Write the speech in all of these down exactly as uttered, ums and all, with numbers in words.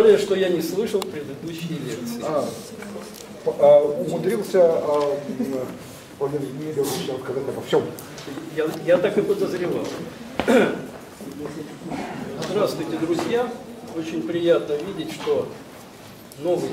более, что я не слышал предыдущие лекции. А, а, умудрился а, Владимир Емельевич рассказать обо всем. Я, я так и подозревал. Здравствуйте, друзья. Очень приятно видеть, что новый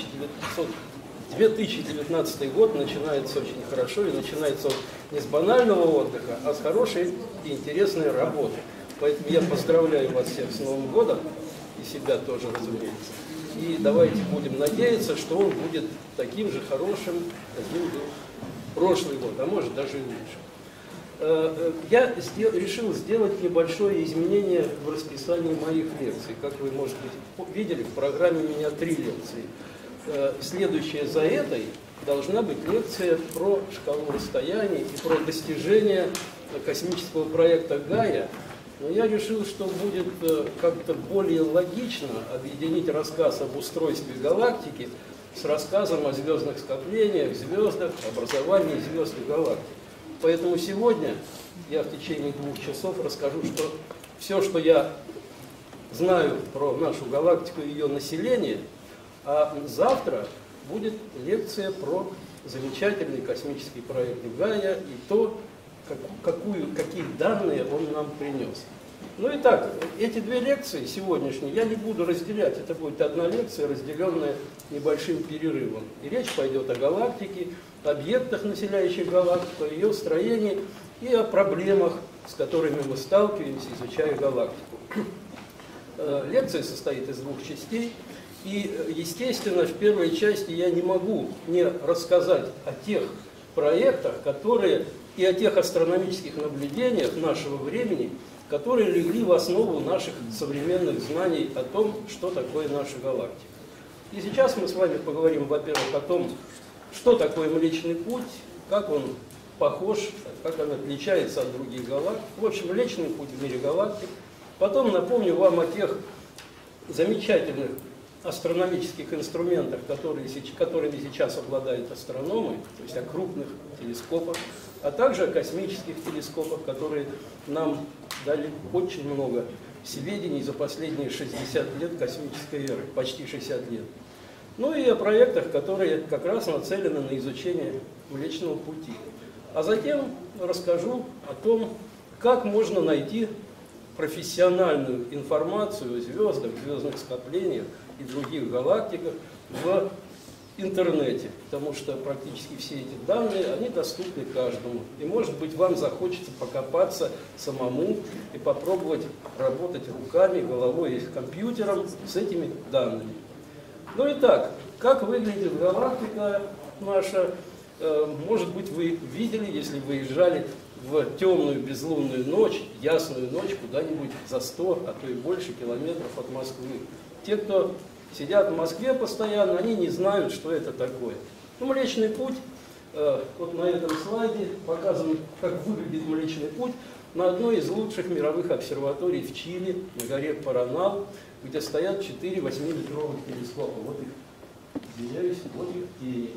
две тысячи девятнадцатый год начинается очень хорошо, и начинается он не с банального отдыха, а с хорошей и интересной работы. Поэтому я поздравляю вас всех с Новым годом, и себя тоже, разумеется. И давайте будем надеяться, что он будет таким же хорошим, каким был прошлый год, а может даже и лучше. Я решил сделать небольшое изменение в расписании моих лекций. Как вы, может быть, видели, в программе у меня три лекции. Следующая за этой должна быть лекция про шкалу расстояний и про достижения космического проекта Гая. Но я решил, что будет как-то более логично объединить рассказ об устройстве галактики с рассказом о звездных скоплениях, звездах, образовании звезд и галактик. Поэтому сегодня я в течение двух часов расскажу, что все, что я знаю про нашу галактику и ее население, а завтра будет лекция про замечательный космический проект Гая и то, как, какую, какие данные он нам принес. Ну и так, эти две лекции сегодняшние я не буду разделять. Это будет одна лекция, разделенная небольшим перерывом. И речь пойдет о галактике, объектах, населяющих галактику, о ее строении и о проблемах, с которыми мы сталкиваемся, изучая галактику. Лекция состоит из двух частей. И, естественно, в первой части я не могу не рассказать о тех проектах, которые и о тех астрономических наблюдениях нашего времени, которые легли в основу наших современных знаний о том, что такое наша галактика. И сейчас мы с вами поговорим, во-первых, о том, что такое Млечный Путь, как он похож, как он отличается от других галактик. В общем, Млечный Путь в мире галактик. Потом напомню вам о тех замечательных астрономических инструментах, которые, которыми сейчас обладают астрономы, то есть о крупных телескопах, а также о космических телескопах, которые нам дали очень много сведений за последние шестьдесят лет космической эры, почти шестьдесят лет. Ну и о проектах, которые как раз нацелены на изучение Млечного Пути. А затем расскажу о том, как можно найти профессиональную информацию о звездах, звездных скоплениях и других галактиках в интернете, потому что практически все эти данные, они доступны каждому. И, может быть, вам захочется покопаться самому и попробовать работать руками, головой и компьютером с этими данными. Ну и так, как выглядит галактика наша? Может быть, вы видели, если выезжали в темную безлунную ночь, ясную ночь, куда-нибудь за сто, а то и больше километров от Москвы. Те, кто сидят в Москве постоянно, они не знают, что это такое. Ну, Млечный Путь, э, вот на этом слайде показан, как выглядит Млечный Путь на одной из лучших мировых обсерваторий в Чили, на горе Паранал, где стоят четыре восьмиметровых телескопа. Вот их, извиняюсь, вот их тени.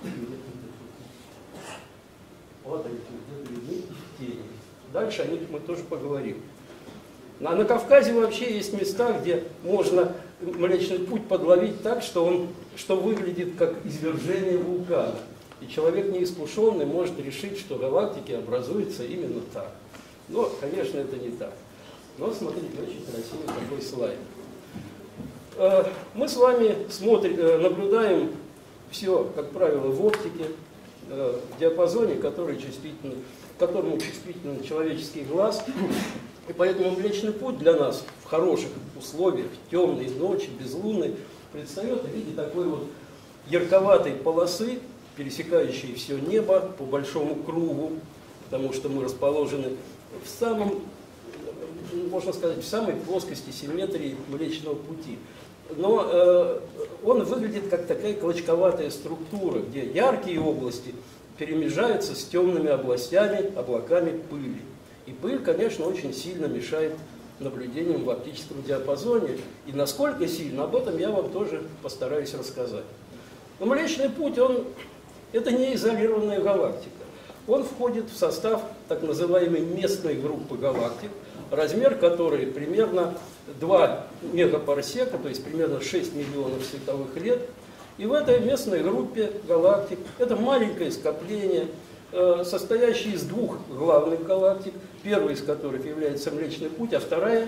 Вот они, где-то видны их тени. Дальше о них мы тоже поговорим. А на Кавказе вообще есть места, где можно Млечный Путь подловить так, что он что выглядит как извержение вулкана. И человек неискушенный может решить, что галактики образуются именно так. Но, конечно, это не так. Но смотрите, очень красивый такой слайд. Мы с вами смотрим, наблюдаем все, как правило, в оптике, в диапазоне, который чувствительный, которому чувствителен человеческий глаз. И поэтому Млечный Путь для нас в хороших условиях, темной ночи, безлунной, предстает в виде такой вот ярковатой полосы, пересекающей все небо по большому кругу, потому что мы расположены в самом, можно сказать, в самой плоскости симметрии Млечного Пути. Но э, он выглядит как такая клочковатая структура, где яркие области перемежаются с темными областями, облаками пыли. И пыль, конечно, очень сильно мешает наблюдениям в оптическом диапазоне. И насколько сильно, об этом я вам тоже постараюсь рассказать. Но Млечный Путь, он, это не изолированная галактика. Он входит в состав так называемой местной группы галактик, размер которой примерно два мегапарсека, то есть примерно шесть миллионов световых лет. И в этой местной группе галактик, это маленькое скопление, состоящее из двух главных галактик, первая из которых является Млечный Путь, а вторая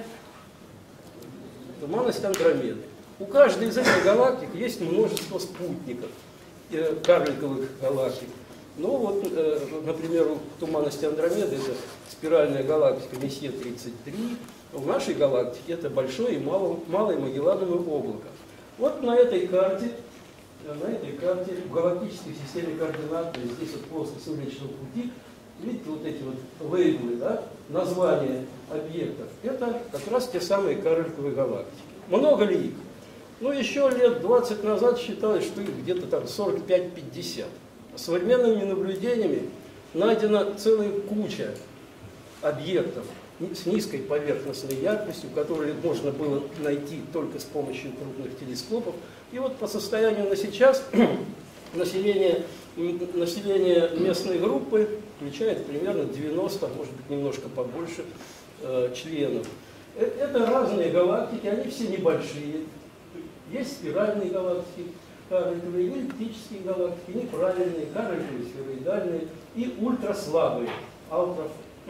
– туманность Андромеды. У каждой из этих галактик есть множество спутников, карликовых галактик. Ну вот, например, у туманности Андромеды это спиральная галактика Месье тридцать три, в нашей галактике это большое и малое, малое Магеллановое облако. Вот на этой карте, на этой карте в галактической системе координат, то есть здесь вот плоскость Млечного Пути, видите вот эти вот лейблы, да, названия объектов, это как раз те самые карликовые галактики. Много ли их? Ну, еще лет двадцать назад считалось, что их где-то там сорок пять — пятьдесят. Современными наблюдениями найдена целая куча объектов с низкой поверхностной яркостью, которые можно было найти только с помощью крупных телескопов. И вот по состоянию на сейчас население, население местной группы включает примерно девяносто, может быть немножко побольше, э, членов. Это разные галактики, они все небольшие. Есть спиральные галактики, карликовые, эллиптические галактики, неправильные, карликовые, сфероидальные и ультраслабые, ультра,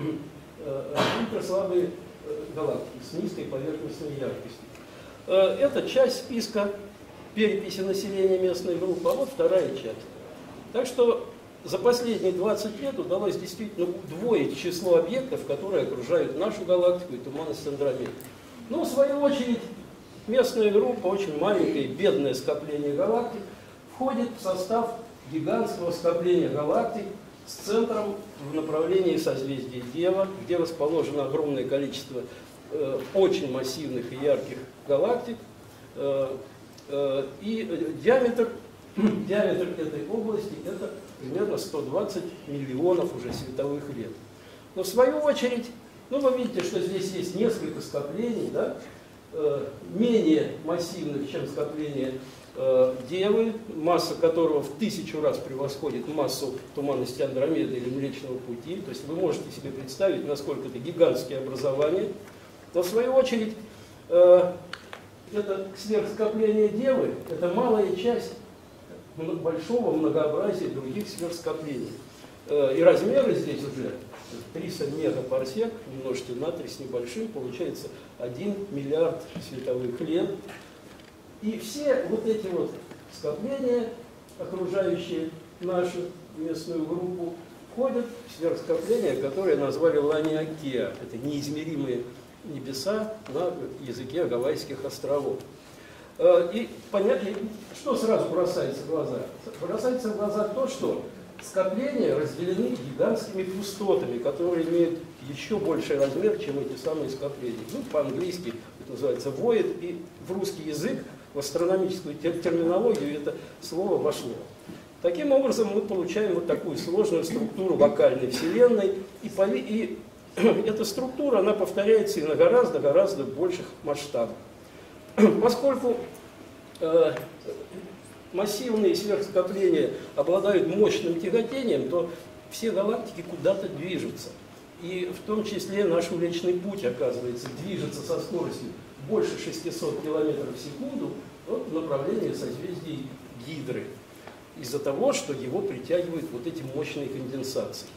э, ультраслабые галактики с низкой поверхностной яркостью. Э, это часть списка переписи населения местной группы, а вот вторая часть. Так что за последние двадцать лет удалось действительно удвоить число объектов, которые окружают нашу галактику и туманность Андромеды. Но в свою очередь местная группа, очень маленькое, бедное скопление галактик, входит в состав гигантского скопления галактик с центром в направлении созвездия Дева, где расположено огромное количество э, очень массивных и ярких галактик. Э, э, и диаметр, диаметр этой области это примерно сто двадцать миллионов уже световых лет. Но в свою очередь, ну вы видите, что здесь есть несколько скоплений, да? Менее массивных, чем скопление э, Девы, масса которого в тысячу раз превосходит массу туманности Андромеды или Млечного Пути. То есть вы можете себе представить, насколько это гигантские образования. Но в свою очередь, э, это сверхскопление Девы – это малая часть большого многообразия других сверхскоплений. Э, и размеры здесь уже триста мегапарсек, умножьте на три с небольшим, получается один миллиард световых лет. И все вот эти вот скопления, окружающие нашу местную группу, входят в сверхскопления, которые назвали Ланиакеа. Это неизмеримые небеса на языке Гавайских островов. И понятно, что сразу бросается в глаза? Бросается в глаза то, что скопления разделены гигантскими пустотами, которые имеют еще больший размер, чем эти самые скопления. Ну, по-английски это называется void, и в русский язык, в астрономическую терминологию это слово вошло. Таким образом, мы получаем вот такую сложную структуру локальной Вселенной, и, и эта структура, она повторяется и на гораздо-гораздо больших масштабах. Поскольку э, массивные сверхскопления обладают мощным тяготением, то все галактики куда-то движутся. И в том числе наш Млечный Путь, оказывается, движется со скоростью больше шестисот километров в секунду в направлении созвездий Гидры, из-за того, что его притягивают вот эти мощные конденсации.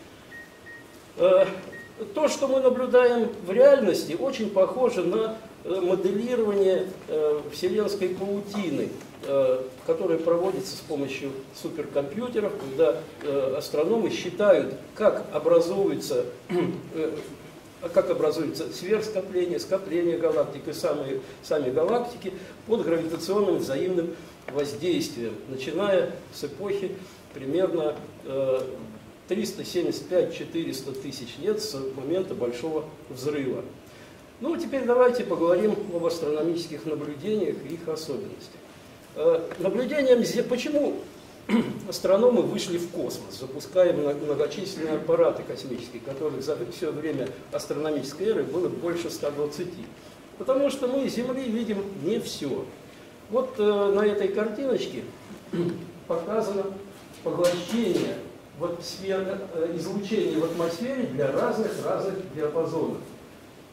То, что мы наблюдаем в реальности, очень похоже на моделирование вселенской паутины, которое проводится с помощью суперкомпьютеров, когда астрономы считают, как образуются, как образуются сверхскопления, скопления галактик и сами, сами галактики под гравитационным взаимным воздействием, начиная с эпохи примерно триста семьдесят пять — четыреста тысяч лет с момента Большого взрыва. Ну, теперь давайте поговорим об астрономических наблюдениях и их особенностях. Наблюдением, почему астрономы вышли в космос, запуская многочисленные аппараты космические, которых за все время астрономической эры было больше ста двадцати? Потому что мы с Земли видим не все. Вот на этой картиночке показано поглощение вот сфер, излучение в атмосфере для разных-разных диапазонов.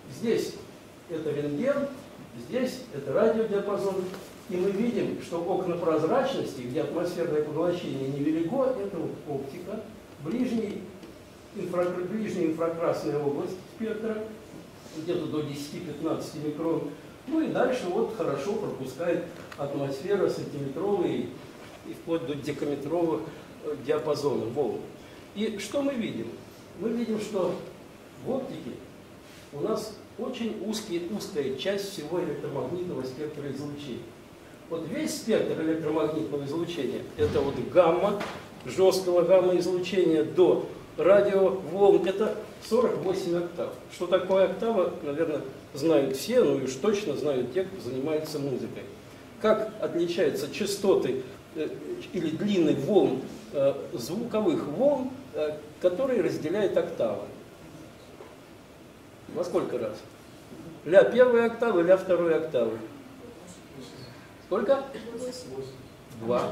здесь это рентген, здесь это радиодиапазон. И мы видим, что окна прозрачности, где атмосферное поглощение невелико, это вот оптика, ближний инфра, ближняя инфракрасная область спектра, где-то до десяти-пятнадцати микрон. Ну и дальше вот хорошо пропускает атмосфера сантиметровые и вплоть до декаметровых диапазонов волн. И что мы видим? Мы видим, что в оптике у нас очень узкий, узкая часть всего электромагнитного спектра излучения. Вот весь спектр электромагнитного излучения, это вот гамма, жесткого гамма-излучения до радиоволн, это сорок восемь октав. Что такое октава, наверное, знают все, ну и уж точно знают те, кто занимается музыкой. Как отличаются частоты э, или длины волн, э, звуковых волн, э, которые разделяет октава? Во сколько раз? Ля первой октавы, ля второй октавы. Сколько? Два.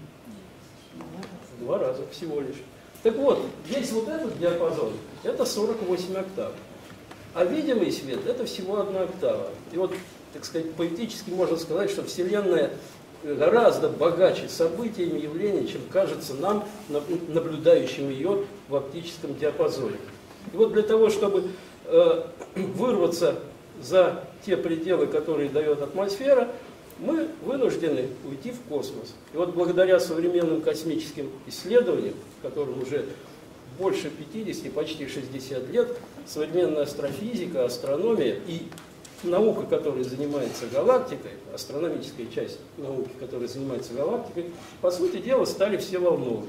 Два раза всего лишь. Так вот, весь вот этот диапазон, это сорок восемь октав. А видимый свет, это всего одна октава. И вот, так сказать, поэтически можно сказать, что Вселенная гораздо богаче событиями, явлениями, чем кажется нам, наблюдающим ее в оптическом диапазоне. И вот для того, чтобы э, вырваться за те пределы, которые дает атмосфера, мы вынуждены уйти в космос. И вот благодаря современным космическим исследованиям, которым уже больше пятидесяти, почти шестидесяти лет, современная астрофизика, астрономия и наука, которая занимается галактикой, астрономическая часть науки, которая занимается галактикой, по сути дела, стали все волновыми.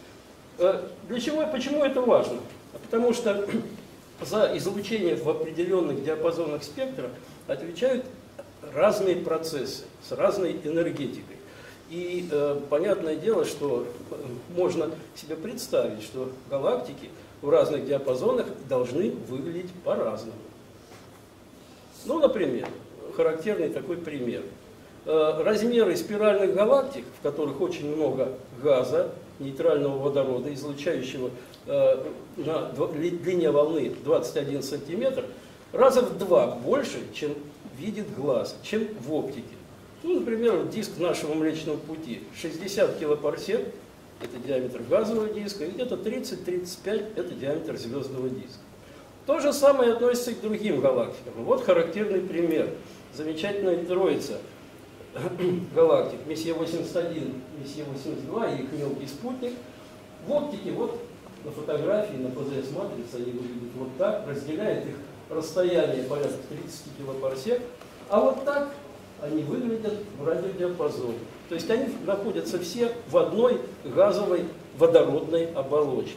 Для чего и почему это важно? Потому что за излучение в определенных диапазонах спектра отвечают разные процессы с разной энергетикой. И э, понятное дело, что можно себе представить, что галактики в разных диапазонах должны выглядеть по-разному. Ну, например, характерный такой пример. Э, размеры спиральных галактик, в которых очень много газа, нейтрального водорода, излучающего э, на длине волны двадцать один сантиметр, раза в два больше, чем видит глаз, чем в оптике. Ну, например, диск нашего Млечного Пути шестьдесят килопарсек, это диаметр газового диска, и где-то тридцать-тридцать пять это диаметр звездного диска. То же самое относится и к другим галактикам. Вот характерный пример. Замечательная троица галактик Мессия восемьдесят один, Мессия восемьдесят два и их мелкий спутник. В оптике, вот на фотографии, на ПЗС-матрице они выглядят вот так, разделяет их расстояние порядка тридцати килопарсек, а вот так они выглядят в радиодиапазоне. То есть они находятся все в одной газовой водородной оболочке.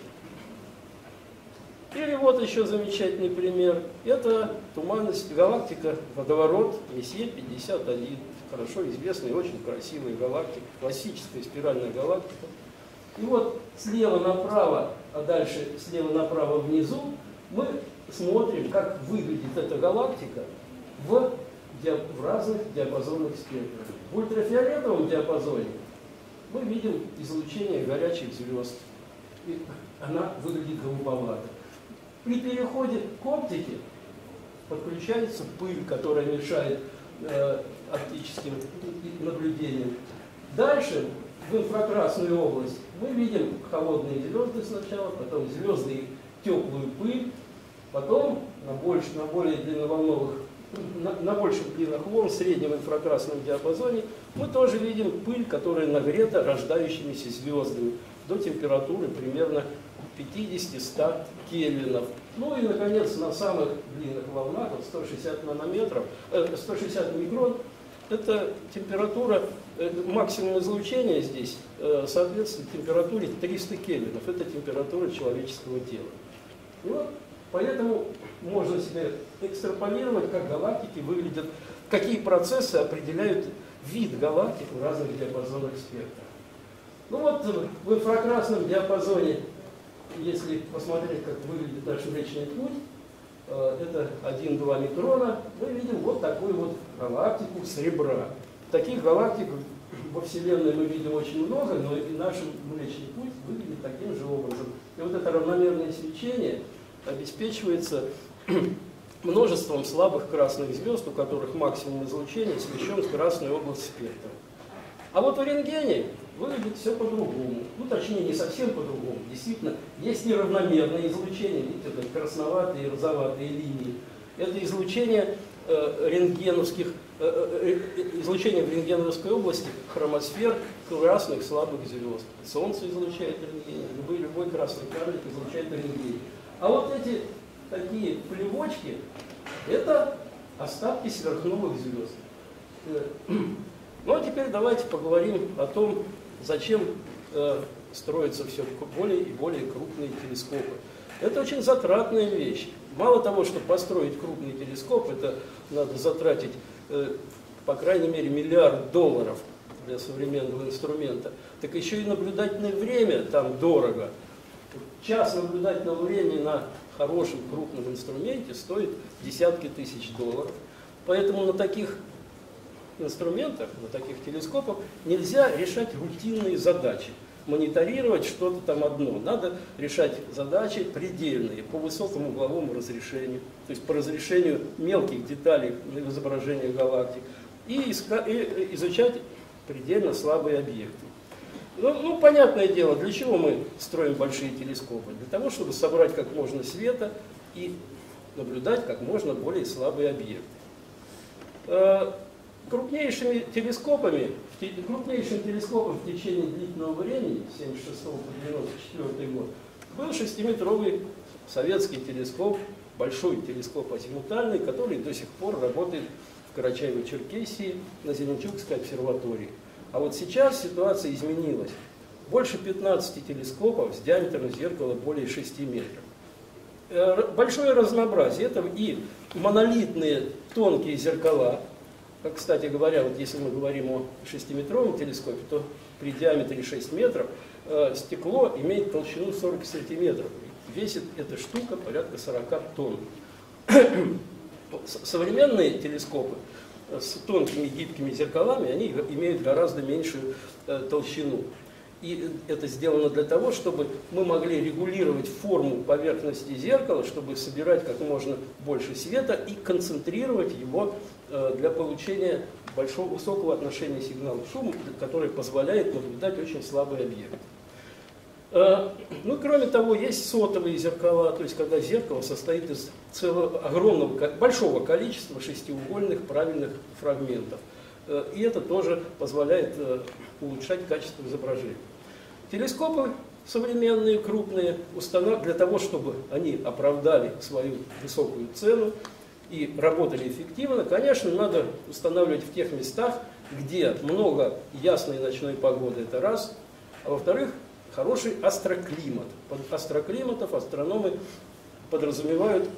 Или вот еще замечательный пример. Это туманность, галактика, водоворот Мессия пятьдесят один. Хорошо известная и очень красивая галактика, классическая спиральная галактика. И вот слева направо, а дальше слева направо внизу, мы смотрим, как выглядит эта галактика в, в разных диапазонах спектра. В ультрафиолетовом диапазоне мы видим излучение горячих звезд. И она выглядит голубовато. При переходе к оптике подключается пыль, которая мешает э, оптическим наблюдениям. Дальше в инфракрасную область мы видим холодные звезды сначала, потом звезды и теплую пыль, потом на, больше, на более длинноволновых, на, на больших длинных волн в среднем инфракрасном диапазоне мы тоже видим пыль, которая нагрета рождающимися звездами до температуры примерно пятидесяти-ста кельвинов. Ну и, наконец, на самых длинных волнах, вот сто шестьдесят нанометров, э, сто шестьдесят микрон, это температура, э, максимум излучения здесь э, соответствует температуре триста кельвинов. Это температура человеческого тела. И вот поэтому можно себе экстраполировать, как галактики выглядят, какие процессы определяют вид галактик в разных диапазонах спектра. Ну вот в инфракрасном диапазоне, если посмотреть, как выглядит наш Млечный Путь, это один-два микрона, мы видим вот такую вот галактику серебра. Таких галактик во Вселенной мы видим очень много, но и наш Млечный Путь выглядит таким же образом. И вот это равномерное свечение обеспечивается множеством слабых красных звезд, у которых максимум излучения смещен в красную область спектра. А вот в рентгене выглядит все по-другому. Ну, точнее, не совсем по-другому. Действительно, есть неравномерное излучение. Видите, это красноватые и розоватые линии. Это излучение э, рентгеновских, э, э, излучение в рентгеновской области хромосфер красных слабых звезд. Солнце излучает рентген, любой, любой красный карлик излучает рентген. А вот эти такие плевочки, это остатки сверхновых звезд. Ну а теперь давайте поговорим о том, зачем э, строятся все более и более крупные телескопы. Это очень затратная вещь. Мало того, чтобы построить крупный телескоп, это надо затратить, э, по крайней мере, миллиард долларов для современного инструмента, так еще и наблюдательное время там дорого. Час наблюдательного времени на хорошем крупном инструменте стоит десятки тысяч долларов. Поэтому на таких инструментах, на таких телескопах нельзя решать рутинные задачи, мониторировать что-то там одно. Надо решать задачи предельные, по высокому угловому разрешению, то есть по разрешению мелких деталей на изображении галактик, и, иска, и изучать предельно слабые объекты. Ну, ну, понятное дело, для чего мы строим большие телескопы? Для того, чтобы собрать как можно света и наблюдать как можно более слабые объекты. Крупнейшими телескопами, крупнейшим телескопом в течение длительного времени, с семьдесят шестого по девяносто четвёртый год, был шестиметровый советский телескоп, большой телескоп азимутальный, который до сих пор работает в Карачаево-Черкесии на Зеленчукской обсерватории. А вот сейчас ситуация изменилась. Больше пятнадцати телескопов с диаметром зеркала более шести метров. Большое разнообразие. Это и монолитные тонкие зеркала. Как, кстати говоря, вот если мы говорим о шестиметровом телескопе, то при диаметре шесть метров э, стекло имеет толщину сорок сантиметров. Весит эта штука порядка сорока тонн. Современные телескопы с тонкими гибкими зеркалами, они имеют гораздо меньшую э, толщину. И это сделано для того, чтобы мы могли регулировать форму поверхности зеркала, чтобы собирать как можно больше света и концентрировать его э, для получения большого, высокого отношения сигнала к шуму, который позволяет наблюдать очень слабый объект. Э, ну, кроме того, есть сотовые зеркала, то есть когда зеркало состоит из целого огромного, большого количества шестиугольных правильных фрагментов. И это тоже позволяет улучшать качество изображения. Телескопы современные, крупные, для того, чтобы они оправдали свою высокую цену и работали эффективно, конечно, надо устанавливать в тех местах, где много ясной ночной погоды, это раз, а во-вторых, хороший астроклимат. Под астроклиматов астрономы подразумевают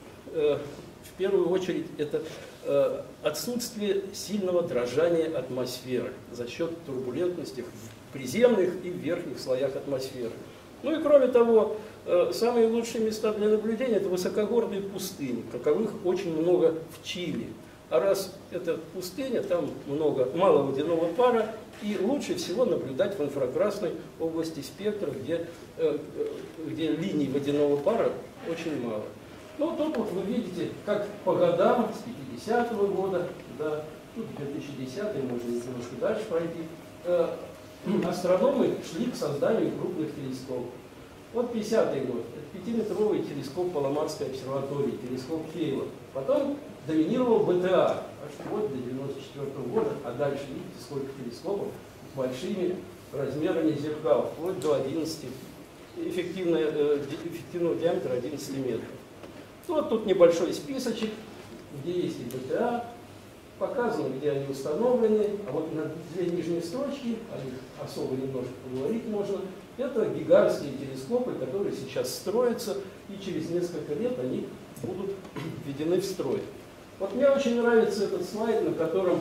э, в первую очередь это э, отсутствие сильного дрожания атмосферы за счет турбулентности в приземных и в верхних слоях атмосферы. Ну и кроме того, э, самые лучшие места для наблюдения — это высокогорные пустыни, каковых очень много в Чили. А раз это пустыня, там много, мало водяного пара, и лучше всего наблюдать в инфракрасной области спектра, где, э, где линий водяного пара очень мало. Ну, тут вот вы видите, как по годам с пятидесятого года, да, тут две тысячи десятый, можно немножко дальше пройти, э, астрономы шли к созданию крупных телескопов. Вот пятидесятый год, это пятиметровый телескоп Паломарской обсерватории, телескоп Хейла. Потом доминировал бэ тэ а, аж вплоть до девяносто четвёртого года, а дальше видите, сколько телескопов с большими размерами зеркал, вплоть до одиннадцати, эффективного, эффективного диаметра одиннадцати метров. Вот тут небольшой списочек, где есть и бэ тэ а, показано, где они установлены, а вот на две нижние строчки, о них особо немножко поговорить можно, это гигантские телескопы, которые сейчас строятся, и через несколько лет они будут введены в строй. Вот мне очень нравится этот слайд, на котором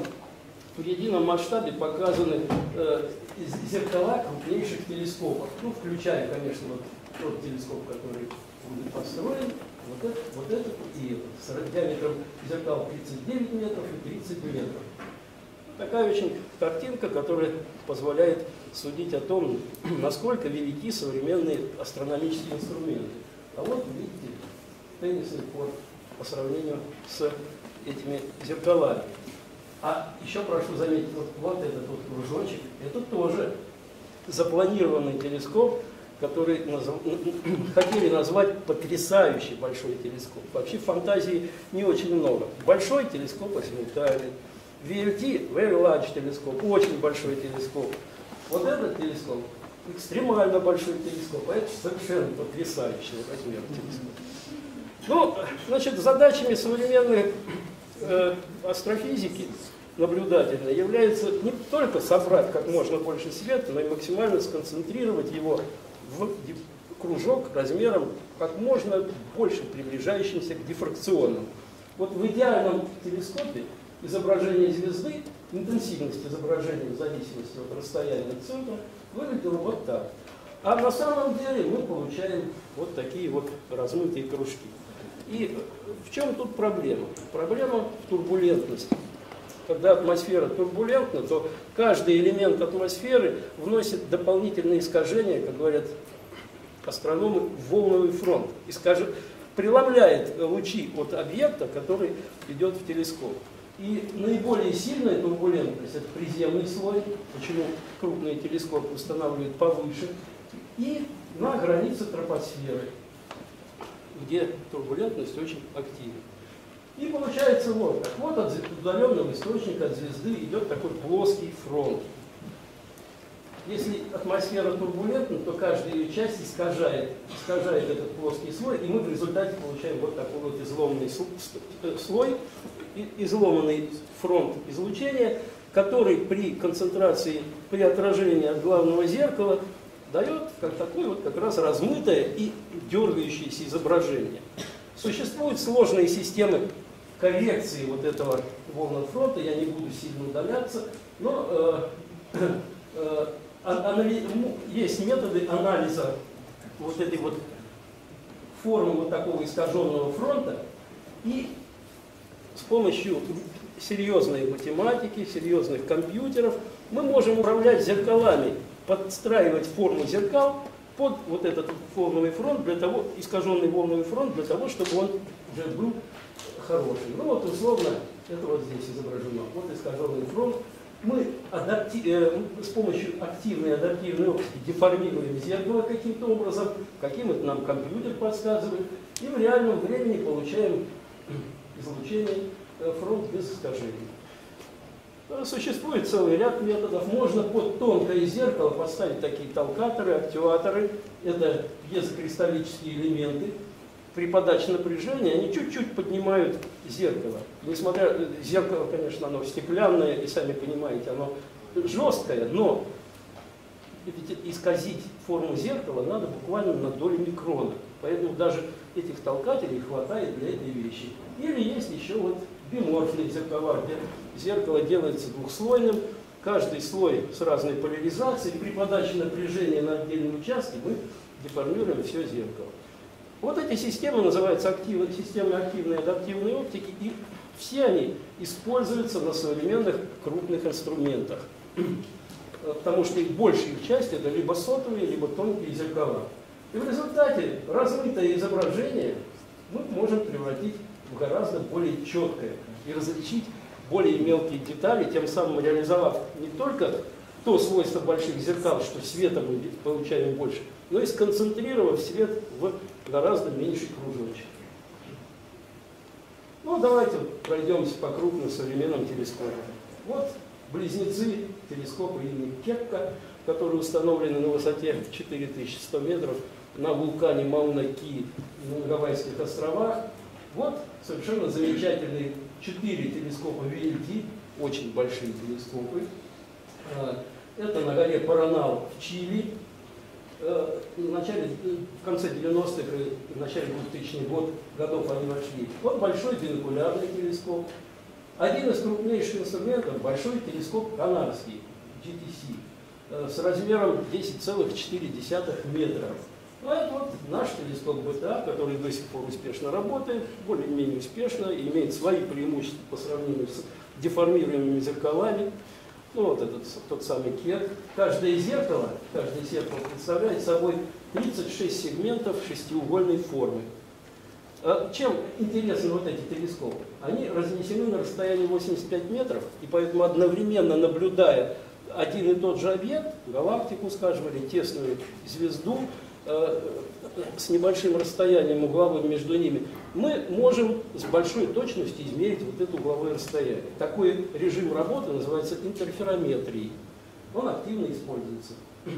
в едином масштабе показаны э, зеркала крупнейших телескопов, ну, включая, конечно, вот тот телескоп, который будет построен, вот этот, вот этот и этот, с диаметром зеркал тридцать девять метров и тридцать метров. Такая очень картинка, которая позволяет судить о том, насколько велики современные астрономические инструменты. А вот видите, теннисный корт по сравнению с этими зеркалами. А еще прошу заметить, вот, вот этот вот кружочек, это тоже запланированный телескоп, который назов... хотели назвать потрясающий большой телескоп. Вообще фантазии не очень много. Большой телескоп азимутальный, ви эл ти, Very Large телескоп, очень большой телескоп. Вот этот телескоп экстремально большой телескоп, а это совершенно потрясающий размер телескопа. Ну, значит, задачами современной э, астрофизики наблюдательной является не только собрать как можно больше света, но и максимально сконцентрировать его в кружок размером как можно больше приближающимся к дифракционному. Вот в идеальном телескопе изображение звезды, интенсивность изображения в зависимости от расстояния от центра, выглядело вот так. А на самом деле мы получаем вот такие вот размытые кружки. И в чем тут проблема? Проблема в турбулентности. Когда атмосфера турбулентна, то каждый элемент атмосферы вносит дополнительные искажения, как говорят астрономы, в волновый фронт. Искаж... Преломляет лучи от объекта, который идет в телескоп. И наиболее сильная турбулентность – это приземный слой, почему крупные телескопы устанавливают повыше, и на границе тропосферы, где турбулентность очень активна. И получается вот так. Вот от удаленного источника, от звезды идет такой плоский фронт. Если атмосфера турбулентна, то каждая ее часть искажает, искажает этот плоский слой, и мы в результате получаем вот такой вот изломанный слой, изломанный фронт излучения, который при концентрации, при отражении от главного зеркала дает как такое вот как раз размытое и дергающееся изображение. Существуют сложные системы коррекции вот этого волнового фронта, я не буду сильно удаляться, но э, э, анали... есть методы анализа вот этой вот формы вот такого искаженного фронта, и с помощью серьезной математики, серьезных компьютеров мы можем управлять зеркалами, подстраивать форму зеркал под вот этот волновый фронт, для того, искаженный волновый фронт, для того, чтобы он уже был хороший. Ну вот условно, это вот здесь изображено. Вот искаженный фронт. Мы адапти... э, с помощью активной адаптивной оптики деформируем зеркало каким-то образом, каким это нам компьютер подсказывает, и в реальном времени получаем излучение, э, фронт без искажений. Существует целый ряд методов. Можно под тонкое зеркало поставить такие толкаторы, актуаторы. Это пьезокристаллические элементы. При подаче напряжения они чуть-чуть поднимают зеркало. Несмотря, зеркало, конечно, оно стеклянное, и сами понимаете, оно жесткое, но исказить форму зеркала надо буквально на долю микрона. Поэтому даже этих толкателей хватает для этой вещи. Или есть еще вот биморфные зеркала, где зеркало делается двухслойным, каждый слой с разной поляризацией. При подаче напряжения на отдельные участки мы деформируем все зеркало. Вот эти системы называются актив... системы активной и адаптивной оптики, и все они используются на современных крупных инструментах, потому что их большая их часть это либо сотовые, либо тонкие зеркала. И в результате размытое изображение мы можем превратить в гораздо более четкое и различить более мелкие детали, тем самым реализовав не только то свойство больших зеркал, что света мы получаем больше, но и сконцентрировав свет в гораздо меньший кружочек. Ну, давайте пройдемся по крупным современным телескопам. Вот близнецы телескопа имени Кепка, которые установлены на высоте четыре тысячи сто метров на вулкане Мауна-Ки на Гавайских островах. Вот совершенно замечательные четыре телескопа ви эл ти, очень большие телескопы. Это на горе Паранал в Чили. В, начале, в конце девяностых и в начале двухтысячных годов они вошли. Вот большой бинокулярный телескоп. Один из крупнейших инструментов – большой телескоп канадский, джи ти си, с размером десять целых четыре десятых метров. Ну, это вот наш телескоп бэ тэ а, который до сих пор успешно работает, более-менее успешно, и имеет свои преимущества по сравнению с деформируемыми зеркалами. Ну, вот этот тот самый Кек. Каждое зеркало, каждое зеркало представляет собой тридцать шесть сегментов шестиугольной формы. Чем интересны вот эти телескопы? Они разнесены на расстоянии восемьдесят пять метров, и поэтому одновременно наблюдая один и тот же объект, галактику, скажем, или тесную звезду, э, с небольшим расстоянием угловым между ними, мы можем с большой точностью измерить вот это угловое расстояние. Такой режим работы называется интерферометрией. Он активно используется.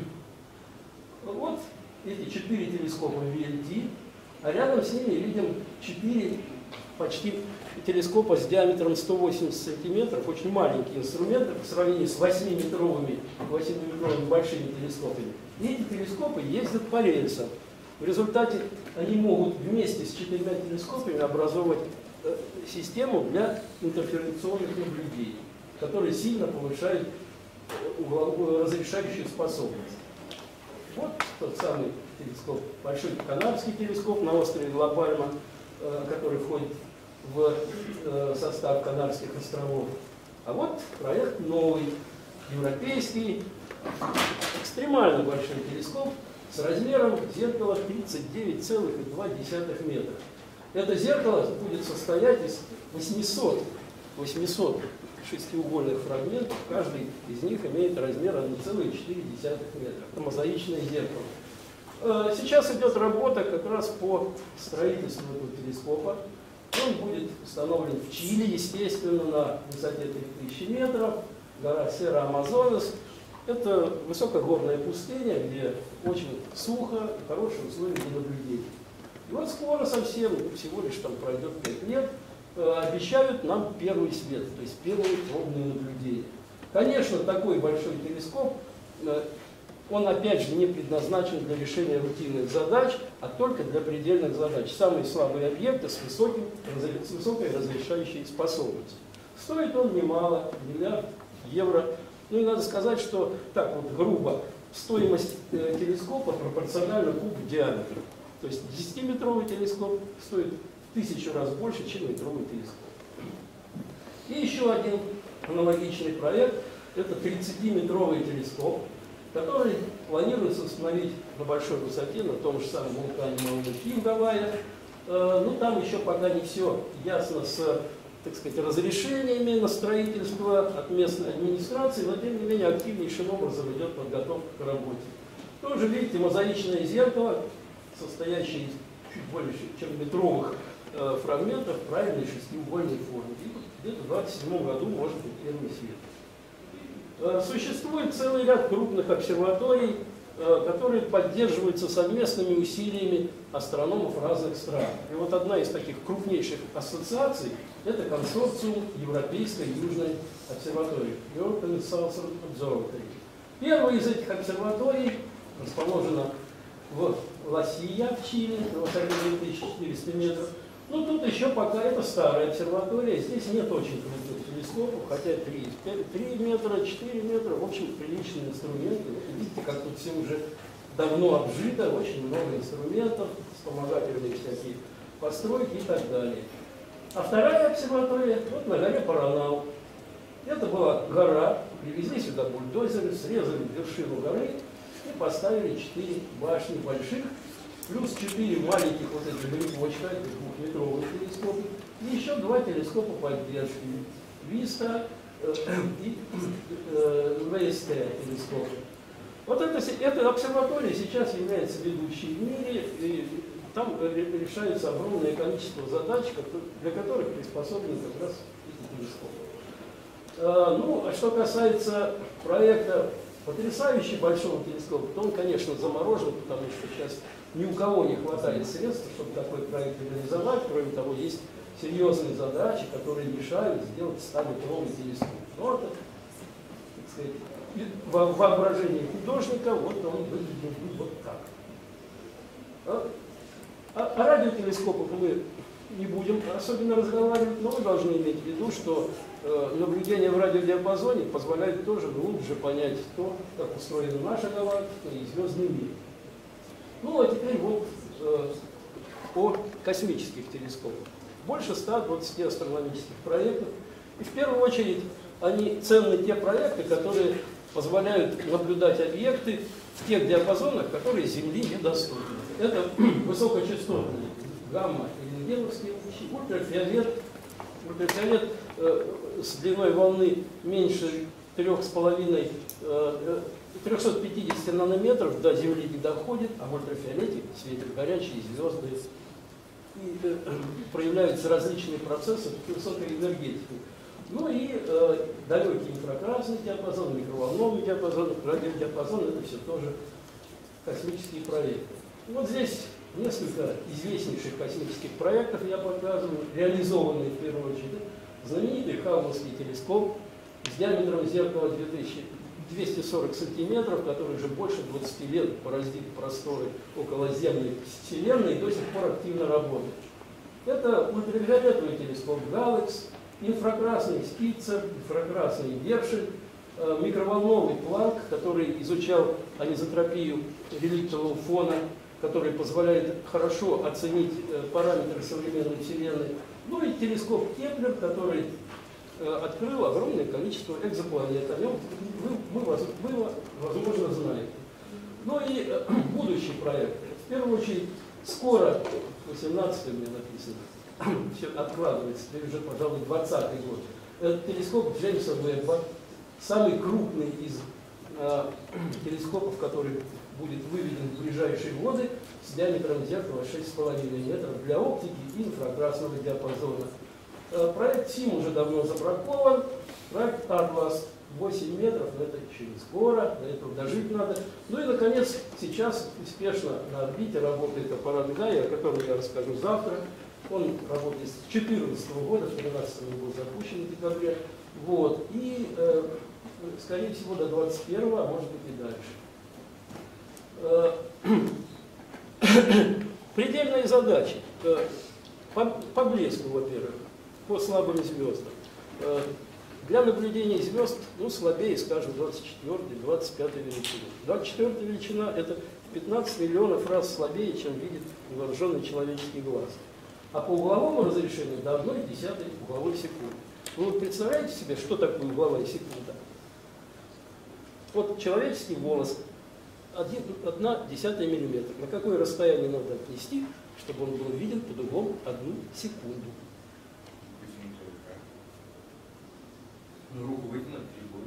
Вот эти четыре телескопа ви эл ти, а рядом с ними видим четыре почти телескопа с диаметром сто восемьдесят сантиметров, очень маленькие инструменты по сравнению с восьмиметровыми, восьмиметровыми большими телескопами. И эти телескопы ездят по рельсам. В результате они могут вместе с четырьмя телескопами образовывать э, систему для интерференционных наблюдений, которые сильно повышают угловую разрешающую способность. Вот тот самый телескоп, большой канадский телескоп на острове Ла-Пальма, э, который входит в э, состав Канарских островов. А вот проект новый, европейский, экстремально большой телескоп с размером зеркала тридцать девять целых два десятых метра. Это зеркало будет состоять из восьмисот шестиугольных фрагментов, каждый из них имеет размер один целых четыре десятых метра. Это мозаичное зеркало. Сейчас идет работа как раз по строительству этого телескопа. Он будет установлен в Чили, естественно, на высоте три тысячи метров, гора Сьерра-Амазонес. Это высокогорная пустыня, где очень сухо, хорошие условия для наблюдений. И вот скоро совсем, всего лишь там пройдет пять лет, обещают нам первый свет, то есть первые пробные наблюдения. Конечно, такой большой телескоп, он опять же не предназначен для решения рутинных задач, а только для предельных задач. Самые слабые объекты с, высоким, с высокой разрешающей способностью. Стоит он немало, миллиард евро. Ну и надо сказать, что так вот грубо, стоимость э, телескопа пропорциональна кубу диаметра. То есть десятиметровый телескоп стоит в тысячу раз больше, чем метровый телескоп. И еще один аналогичный проект – это тридцатиметровый телескоп, который планируется установить на большой высоте, на том же самом вулкане Мауна-Кea в Гавайях. Э, ну там еще пока не все ясно с, так сказать, разрешениями на строительство от местной администрации, но тем не менее активнейшим образом идет подготовка к работе. Тоже видите мозаичное зеркало, состоящее из чуть больше, чем метровых э, фрагментов правильной шестиугольной формы. И где-то в двадцать седьмом году может быть первый свет. Э, существует целый ряд крупных обсерваторий, э, которые поддерживаются совместными усилиями астрономов разных стран. И вот одна из таких крупнейших ассоциаций – это консорциум Европейской Южной обсерватории, European Southern Observatory. Первая из этих обсерваторий расположена в Ла-Сия в Чили, на высоте две тысячи четыреста метров. Ну, тут еще пока это старая обсерватория, здесь нет очень крупных телескопов, хотя три метра, четыре метра, в общем, приличные инструменты. Видите, как тут все уже давно обжито, очень много инструментов, вспомогательные всякие постройки и так далее. А вторая обсерватория, вот на горе Паранау. Это была гора, привезли сюда бульдозеры, срезали вершину горы и поставили четыре башни больших, плюс четыре маленьких вот этих грибочка, двухметровых телескопов, и еще два телескопа поддержки, Виста э, и э, ви эс ти телескопы. Вот это, эта обсерватория сейчас является ведущей в мире, и там решается огромное количество задач, для которых приспособлены как раз эти телескопы. Э, ну, а что касается проекта потрясающе большого телескопа, то он, конечно, заморожен, потому что сейчас ни у кого не хватает средств, чтобы такой проект реализовать. Кроме того, есть серьезные задачи, которые мешают сделать ста-метровый телескоп. Но это, так сказать, во воображении художника, вот он выглядит вот так. А, а, о радиотелескопах мы не будем особенно разговаривать, но вы должны иметь в виду, что э, наблюдение в радиодиапазоне позволяет тоже глубже понять то, как устроена наша галактика и звездный мир. Ну, а теперь вот э, о космических телескопах. Больше ста двадцати астрономических проектов. И в первую очередь они ценны те проекты, которые позволяют наблюдать объекты в тех диапазонах, которые Земли недоступны. Это высокочастотные гамма и рентгеновские лучи, ультрафиолет, ультрафиолет э, с длиной волны меньше трех с половиной, трёхсот пятидесяти нанометров до Земли не доходит, а в ультрафиолете светят горячие звезды. И э, проявляются различные процессы высокой энергетики. Ну и э, далекий инфракрасный диапазон, микроволновый диапазон, радиодиапазон, это все тоже космические проекты. Вот здесь несколько известнейших космических проектов я показываю, реализованные в первую очередь. Знаменитый Хабблский телескоп с диаметром зеркала двести сорок сантиметров, который уже больше двадцати лет пораздит просторы околоземной Вселенной и до сих пор активно работает. Это ультрафиолетовый телескоп Галекс, инфракрасный Спицер, инфракрасный Гершель, микроволновый Планк, который изучал анизотропию реликтового фона, который позволяет хорошо оценить параметры современной Вселенной. Ну и телескоп Кеплер, который открыл огромное количество экзопланет. О нем вы, вы, вы, возможно, знаете. Ну и будущие проекты. В первую очередь, скоро, восемнадцатый мне написано, все откладывается, теперь уже, пожалуй, двадцатый год. Это телескоп Джеймса Уэбба, самый крупный из э, телескопов, который будет выведен в ближайшие годы, с диаметром зеркала шесть с половиной метров для оптики и инфракрасного диапазона. Э, проект СИМ уже давно забракован, проект Атлас восемь метров, но это еще не скоро, до этого дожить надо. Ну и, наконец, сейчас успешно на орбите работает аппарат Гайя, о котором я расскажу завтра. Он работает с две тысячи четырнадцатого года, в две тысячи тринадцатом был запущен в декабре. Вот. И, э, скорее всего, до двадцать первого, а может быть и дальше. Предельные задачи. По, по блеску, во-первых, по слабым звездам. Для наблюдения звезд, ну, слабее, скажем, двадцать четвёртой, двадцать пятой величины. двадцать четвёртая величина – это пятнадцать миллионов раз слабее, чем видит невооруженный человеческий глаз. А по угловому разрешению до одной десятой угловой секунды. Вы вот представляете себе, что такое угловая секунда? Вот человеческий волос одна десятая миллиметра. На какое расстояние надо отнести, чтобы он был виден под углом одну секунду? Ну, руку вытянуть и будет.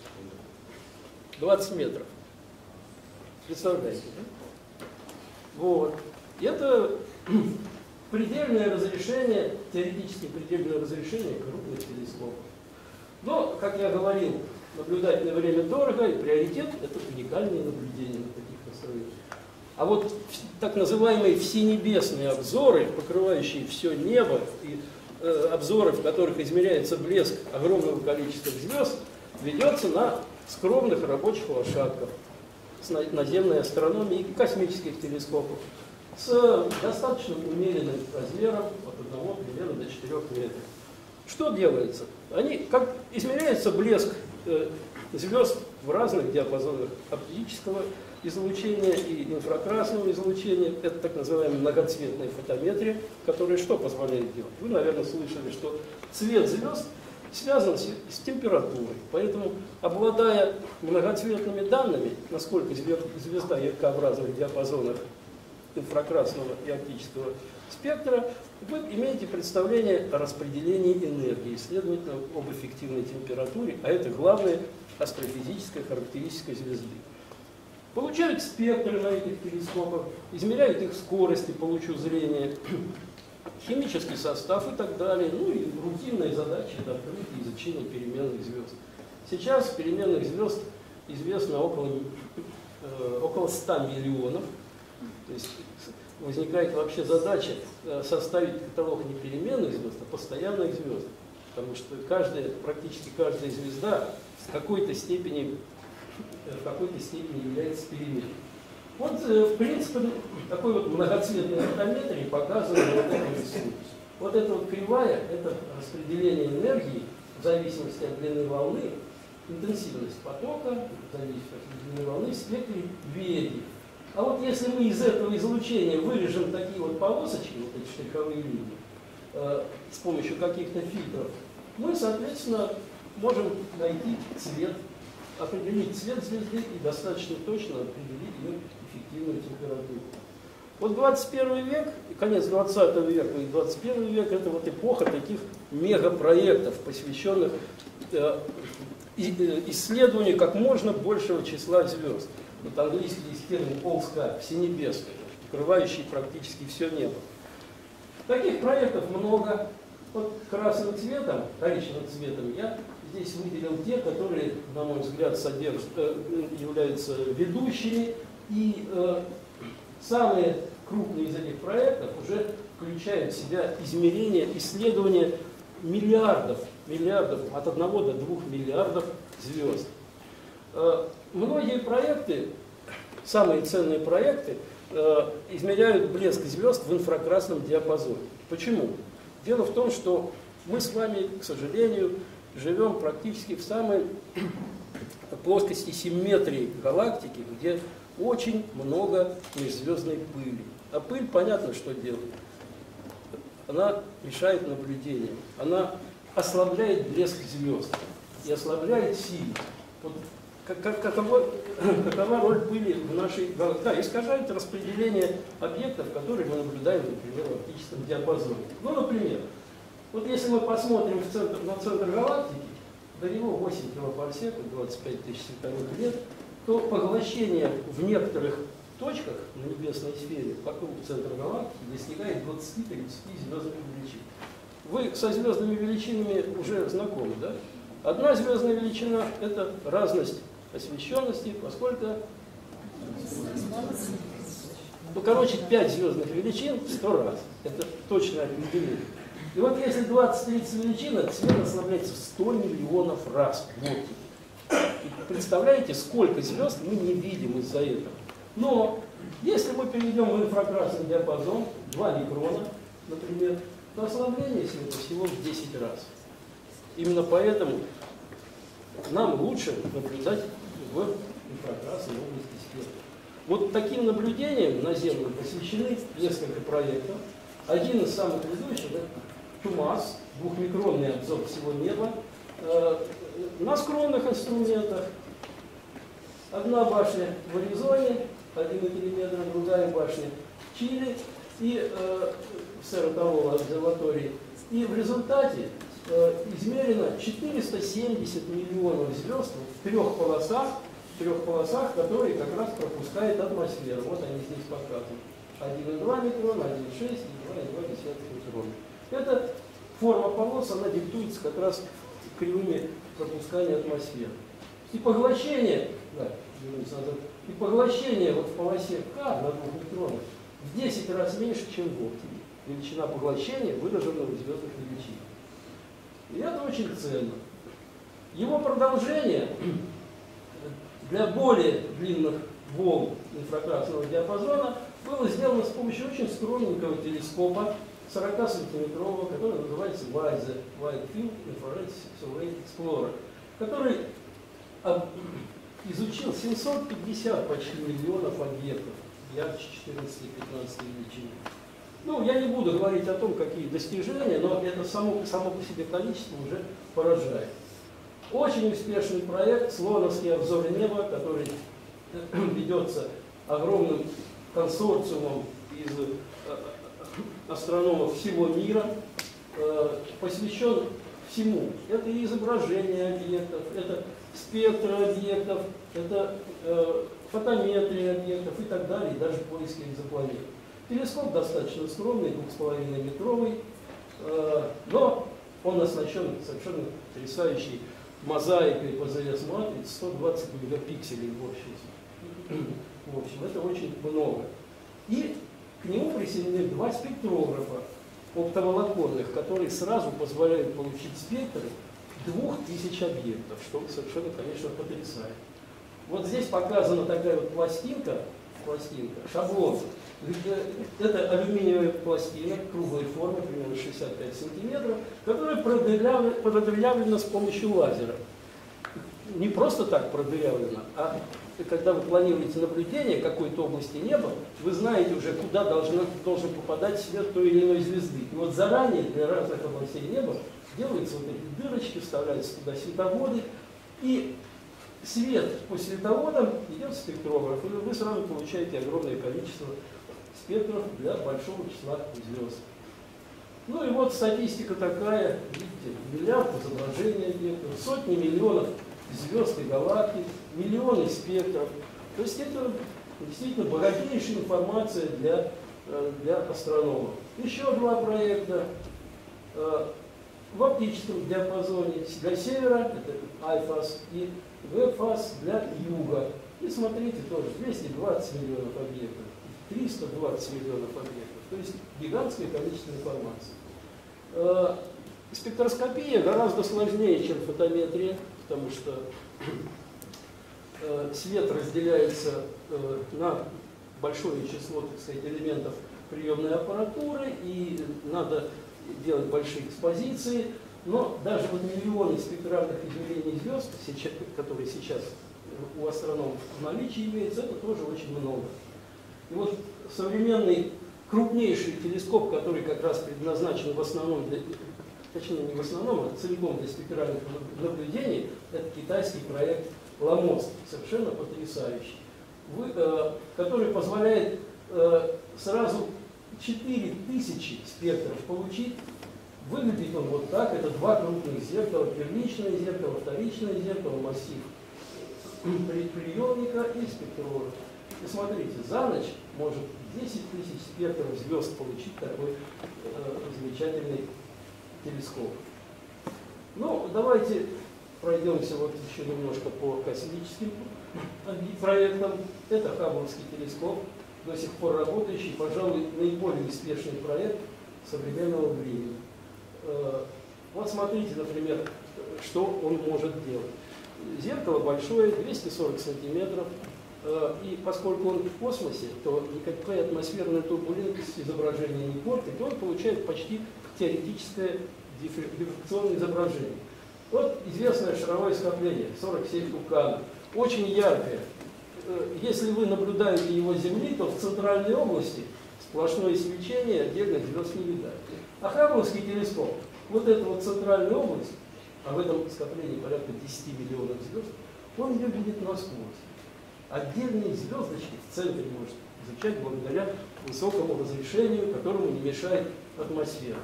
двадцать метров. Представляете, да? Вот. Это предельное разрешение, теоретически предельное разрешение крупных телескопов. Но, как я говорил, наблюдательное время дорого, и приоритет – это уникальные наблюдения на таких настроениях. А вот так называемые всенебесные обзоры, покрывающие все небо, и э, обзоры, в которых измеряется блеск огромного количества звезд, ведется на скромных рабочих лошадках с наземной астрономией и космических телескопов с достаточно умеренным размером от одного примерно до четырёх метров. Что делается? Они, как измеряется блеск э, звезд в разных диапазонах оптического излучения и инфракрасного излучения. Это так называемая многоцветная фотометрия, которая что позволяет делать? Вы, наверное, слышали, что цвет звезд связан с, с температурой. Поэтому, обладая многоцветными данными, насколько звезда ярка в разных диапазонах инфракрасного и оптического спектра, вы имеете представление о распределении энергии, следовательно, об эффективной температуре, а это главная астрофизическая характеристика звезды. Получают спектры на этих телескопах, измеряют их скорости по лучу зрения, химический состав и так далее. Ну и рутинные задачи – это открытие и изучение переменных звезд. Сейчас переменных звезд известно около, э, около ста миллионов. То есть возникает вообще задача составить каталог не переменных звезд, а постоянных звезд. Потому что каждая, практически каждая звезда в какой-то степени, в какой-то степени является переменной. Вот, в принципе, такой вот многоцветной фотометрии показывает вот эту рисунок. Вот эта вот кривая – это распределение энергии в зависимости от длины волны, интенсивность потока, в зависимости от длины волны в спектре Веги. А вот если мы из этого излучения вырежем такие вот полосочки, вот эти штриховые линии, э, с помощью каких-то фильтров, мы, соответственно, можем найти цвет, определить цвет звезды и достаточно точно определить ее эффективную температуру. Вот двадцать первый век, конец двадцатого века и двадцать первый век — это вот эпоха таких мегапроектов, посвященных э, исследованию как можно большего числа звезд. Вот английский есть термин all sky, всенебесный, покрывающий практически все небо. Таких проектов много. Вот красным цветом, коричневым цветом я здесь выделил те, которые, на мой взгляд, содержат, э, являются ведущими. И э, самые крупные из этих проектов уже включают в себя измерения, исследования миллиардов, миллиардов, от одного до двух миллиардов звезд. Э, многие проекты, самые ценные проекты, э, измеряют блеск звезд в инфракрасном диапазоне. Почему? Дело в том, что мы с вами, к сожалению, живем практически в самой плоскости симметрии галактики, где очень много межзвездной пыли. А пыль, понятно, что делает. Она мешает наблюдениям, она ослабляет блеск звезд и ослабляет силу. Вот как, каково, какова роль пыли в нашей галактике? Да, искажает распределение объектов, которые мы наблюдаем, например, в оптическом диапазоне. Ну, например, вот если мы посмотрим в центр, на центр галактики, до него восемь килопарсеков, двадцать пять тысяч световых лет, то поглощение в некоторых точках на небесной сфере вокруг центра галактики достигает двадцати-тридцати звездных величин. Вы со звездными величинами уже знакомы, да? Одна звездная величина – это разность освещенности, поскольку, ну, короче, пять звездных величин в сто раз. Это точное определение. И вот если двадцать-тридцать величин, этот свет ослабляется в сто миллионов раз в оптике. И представляете, сколько звезд мы не видим из-за этого. Но если мы перейдем в инфракрасный диапазон, два микрона, например, то ослабление света всего в десять раз. Именно поэтому нам лучше наблюдать в инфракрасной области света. Вот таким наблюдением наземным посвящены несколько проектов. Один из самых ведущих — это ТУМАС, двухмикронный обзор всего неба. На скромных инструментах. Одна башня в Аризоне, один и три метра, другая башня в Чили и э, в Саратовой обсерватории. И в результате э, измерено четыреста семьдесят миллионов звезд в трех полосах, в трех полосах, которые как раз пропускает атмосфера. Вот они здесь показаны. один и два микрона, один и шесть и два и два микрона. Эта форма полос, она диктуется как раз кривыми пропускания атмосферы. И поглощение, да, и поглощение вот в полосе К на двух микронах в десять раз меньше, чем в оптике. Величина поглощения выражена в звездных величин. И это очень ценно. Его продолжение для более длинных волн инфракрасного диапазона было сделано с помощью очень скромненького телескопа сорокасантиметрового, который называется вайзе, Wide Field Infrared Survey Explorer, который изучил семьсот пятьдесят почти миллионов объектов, ярче четырнадцати-пятнадцати величин. Ну, я не буду говорить о том, какие достижения, но это само, само по себе количество уже поражает. Очень успешный проект «Слоновский обзор неба», который ведется огромным консорциумом из астрономов всего мира, посвящен всему. Это и изображение объектов, это спектры объектов, это фотометрия объектов и так далее, и даже поиски экзопланет. Телескоп достаточно скромный, двух с половиной метровый, но он оснащен совершенно потрясающей мозаикой по ЗС-матриц, сто двадцать мегапикселей в общем. В общем, это очень много. И к нему присоединены два спектрографа оптоволоконных, которые сразу позволяют получить спектр двух тысяч объектов, что совершенно, конечно, потрясает. Вот здесь показана такая вот пластинка, пластинка, шаблон. Это алюминиевая пластина круглой формы, примерно шестьдесят пять сантиметров, которая продырявлена с помощью лазера. Не просто так продырявлена, а когда вы планируете наблюдение какой-то области неба, вы знаете уже, куда должен, должен попадать свет той или иной звезды. И вот заранее для разных областей неба делаются вот эти дырочки, вставляются туда световоды, и свет по световодам идет в спектрограф, и вы сразу получаете огромное количество спектров для большого числа звезд. Ну и вот статистика такая, видите, миллиард изображений объектов, сотни миллионов звезд и галактик, миллионы спектров. То есть это действительно богатейшая информация для, для астрономов. Еще два проекта в оптическом диапазоне для севера, это ай-фаз, и вэ-фаз для юга. И смотрите, тоже двести двадцать миллионов объектов, триста двадцать миллионов объектов. То есть гигантское количество информации. Спектроскопия гораздо сложнее, чем фотометрия, потому что свет разделяется на большое число, так сказать, элементов приемной аппаратуры, и надо делать большие экспозиции, но даже вот миллионы спектральных измерений звезд, которые сейчас у астрономов в наличии имеются, это тоже очень много. И вот современный крупнейший телескоп, который как раз предназначен в основном для, точнее не в основном, а целиком для спектральных наблюдений, это китайский проект Ламост, совершенно потрясающий, вы, э, который позволяет э, сразу четыре тысячи спектров получить. Выглядит он вот так, это два крупных зеркала, первичное зеркало, вторичное зеркало, массив приемника и спектрографа. И смотрите, за ночь может десять тысяч спектров звезд получить такой э, замечательный телескоп. Ну, давайте пройдемся вот еще немножко по космическим проектам. Это Хабблский телескоп, до сих пор работающий, пожалуй, наиболее успешный проект современного времени. Э, вот смотрите, например, что он может делать. Зеркало большое, двести сорок сантиметров, и поскольку он в космосе, то никакая атмосферная турбулентность изображения не портит, он получает почти теоретическое дифракционное изображение. Вот известное шаровое скопление, сорок семь Туканов, очень яркое. Если вы наблюдаете его с Земли, то в центральной области сплошное свечение, отдельных звезд не видать. А Хабблский телескоп, вот эту вот центральную область, а в этом скоплении порядка десяти миллионов звезд, он ее видит насквозь. Отдельные звездочки в центре может изучать благодаря высокому разрешению, которому не мешает атмосфера.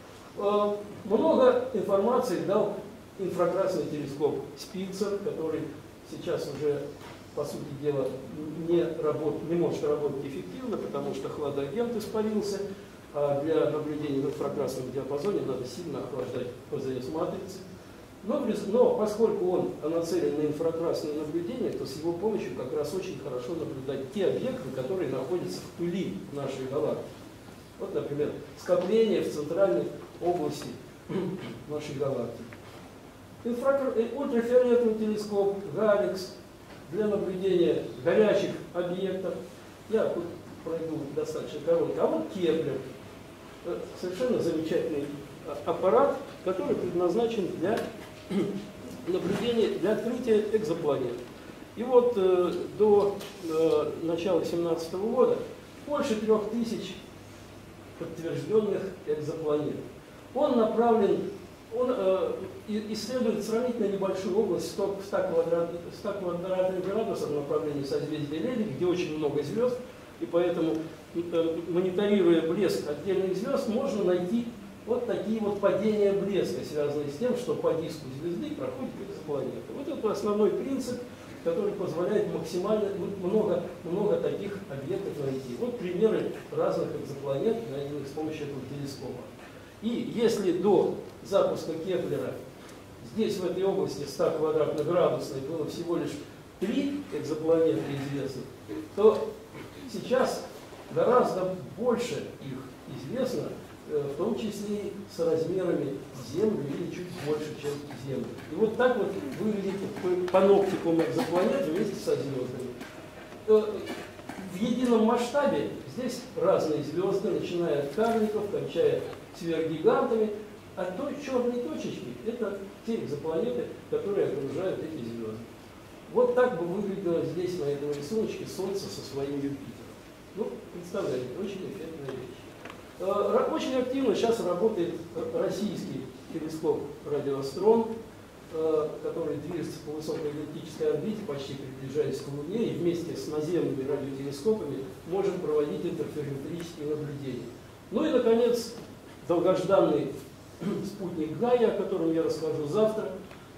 Много информации дал инфракрасный телескоп Спицер, который сейчас уже, по сути дела, не, работ, не может работать эффективно, потому что хладагент испарился, а для наблюдения в инфракрасном диапазоне надо сильно охлаждать ПЗС-матрицы. Но, но поскольку он нацелен на инфракрасное наблюдение, то с его помощью как раз очень хорошо наблюдать те объекты, которые находятся в пыли нашей галактики. Вот, например, скопление в центральной области нашей галактики. Инфракр... Ультрафиолетовый телескоп Галикс для наблюдения горячих объектов. Я тут пройду достаточно коротко. А вот Кеплер. Совершенно замечательный аппарат, который предназначен для наблюдения, для открытия экзопланет. И вот э, до э, начала две тысячи семнадцатого года больше трех тысяч подтвержденных экзопланет. Он направлен, он э, исследует сравнительно небольшую область сто квадратных градусов направления созвездия Лебедя, где очень много звезд, и поэтому, э, мониторируя блеск отдельных звезд, можно найти вот такие вот падения блеска, связанные с тем, что по диску звезды проходит экзопланета. Вот это основной принцип, который позволяет максимально много, много таких объектов найти. Вот примеры разных экзопланет, найденных с помощью этого телескопа. И если до запуска Кеплера здесь, в этой области ста квадратных градусной, было всего лишь три экзопланеты известных, то сейчас гораздо больше их известно, в том числе и с размерами Земли или чуть больше, чем Земля. И вот так вот выглядит паноптикум экзопланет вместе со звездами. В едином масштабе здесь разные звезды, начиная от карликов, кончая сверхгигантами, а то черные точечки – это те экзопланеты, которые окружают эти звезды. Вот так бы выглядело здесь, на этом рисунке, Солнце со своим Юпитером. Ну, представляете, очень эффектная вещь. Очень активно сейчас работает российский телескоп радиоастрон. который движется по высокой эллиптической орбите, почти приближаясь к Луне, и вместе с наземными радиотелескопами может проводить интерферометрические наблюдения. Ну и, наконец, долгожданный спутник Гайя, о котором я расскажу завтра,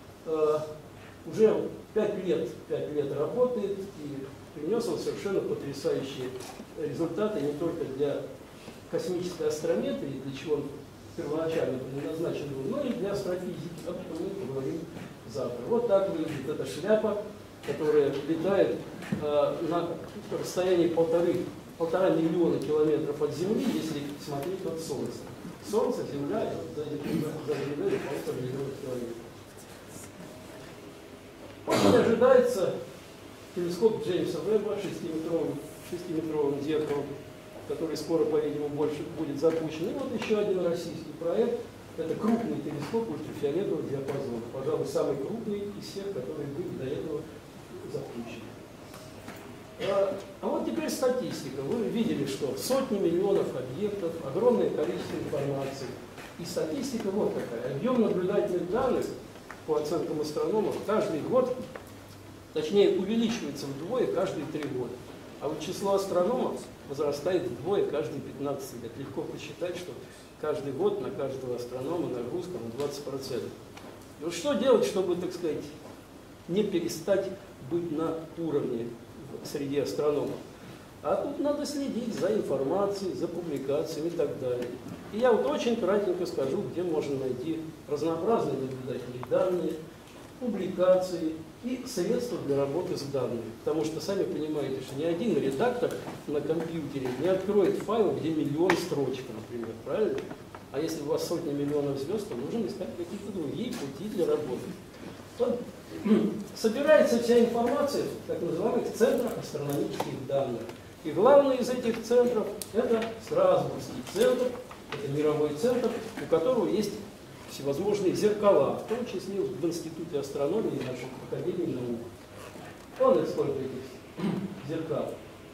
уже пять лет, пять лет работает, и принес он совершенно потрясающие результаты не только для космической астрометрии, для чего он первоначально предназначен был, но и для астрофизики, об этом мы поговорим завтра. Вот так выглядит эта шляпа, которая летает э, на расстоянии полторы, полтора миллиона километров от Земли, если смотреть от Солнца. Солнце, Земля, за Землей полтора миллиона километров. Очень ожидается телескоп Джеймса Вебба шестиметровым, шестиметровым зеркалом, который скоро, по-видимому, больше будет запущен. И вот еще один российский проект. Это крупный телескоп ультрафиолетового диапазона. Пожалуй, самый крупный из всех, которые были до этого запущены. А, а вот теперь статистика. Вы видели, что сотни миллионов объектов, огромное количество информации. И статистика вот такая. Объем наблюдательных данных, по оценкам астрономов, каждый год, точнее, увеличивается вдвое каждые три года. А вот число астрономов возрастает вдвое каждые пятнадцать лет. Легко посчитать, что каждый год на каждого астронома нагрузка на двадцать процентов. И вот что делать, чтобы, так сказать, не перестать быть на уровне среди астрономов? А тут надо следить за информацией, за публикациями и так далее. И я вот очень кратенько скажу, где можно найти разнообразные наблюдательные данные, публикации и средства для работы с данными. Потому что, сами понимаете, что ни один редактор на компьютере не откроет файл, где миллион строчек, например, правильно? А если у вас сотни миллионов звезд, то нужно искать какие-то другие пути для работы. Вот, собирается вся информация в так называемых центрах астрономических данных. И главный из этих центров – это Страсбургский центр, это мировой центр, у которого есть всевозможные зеркала, в том числе в Институте астрономии нашей Академии наук. Он использует этих зеркал.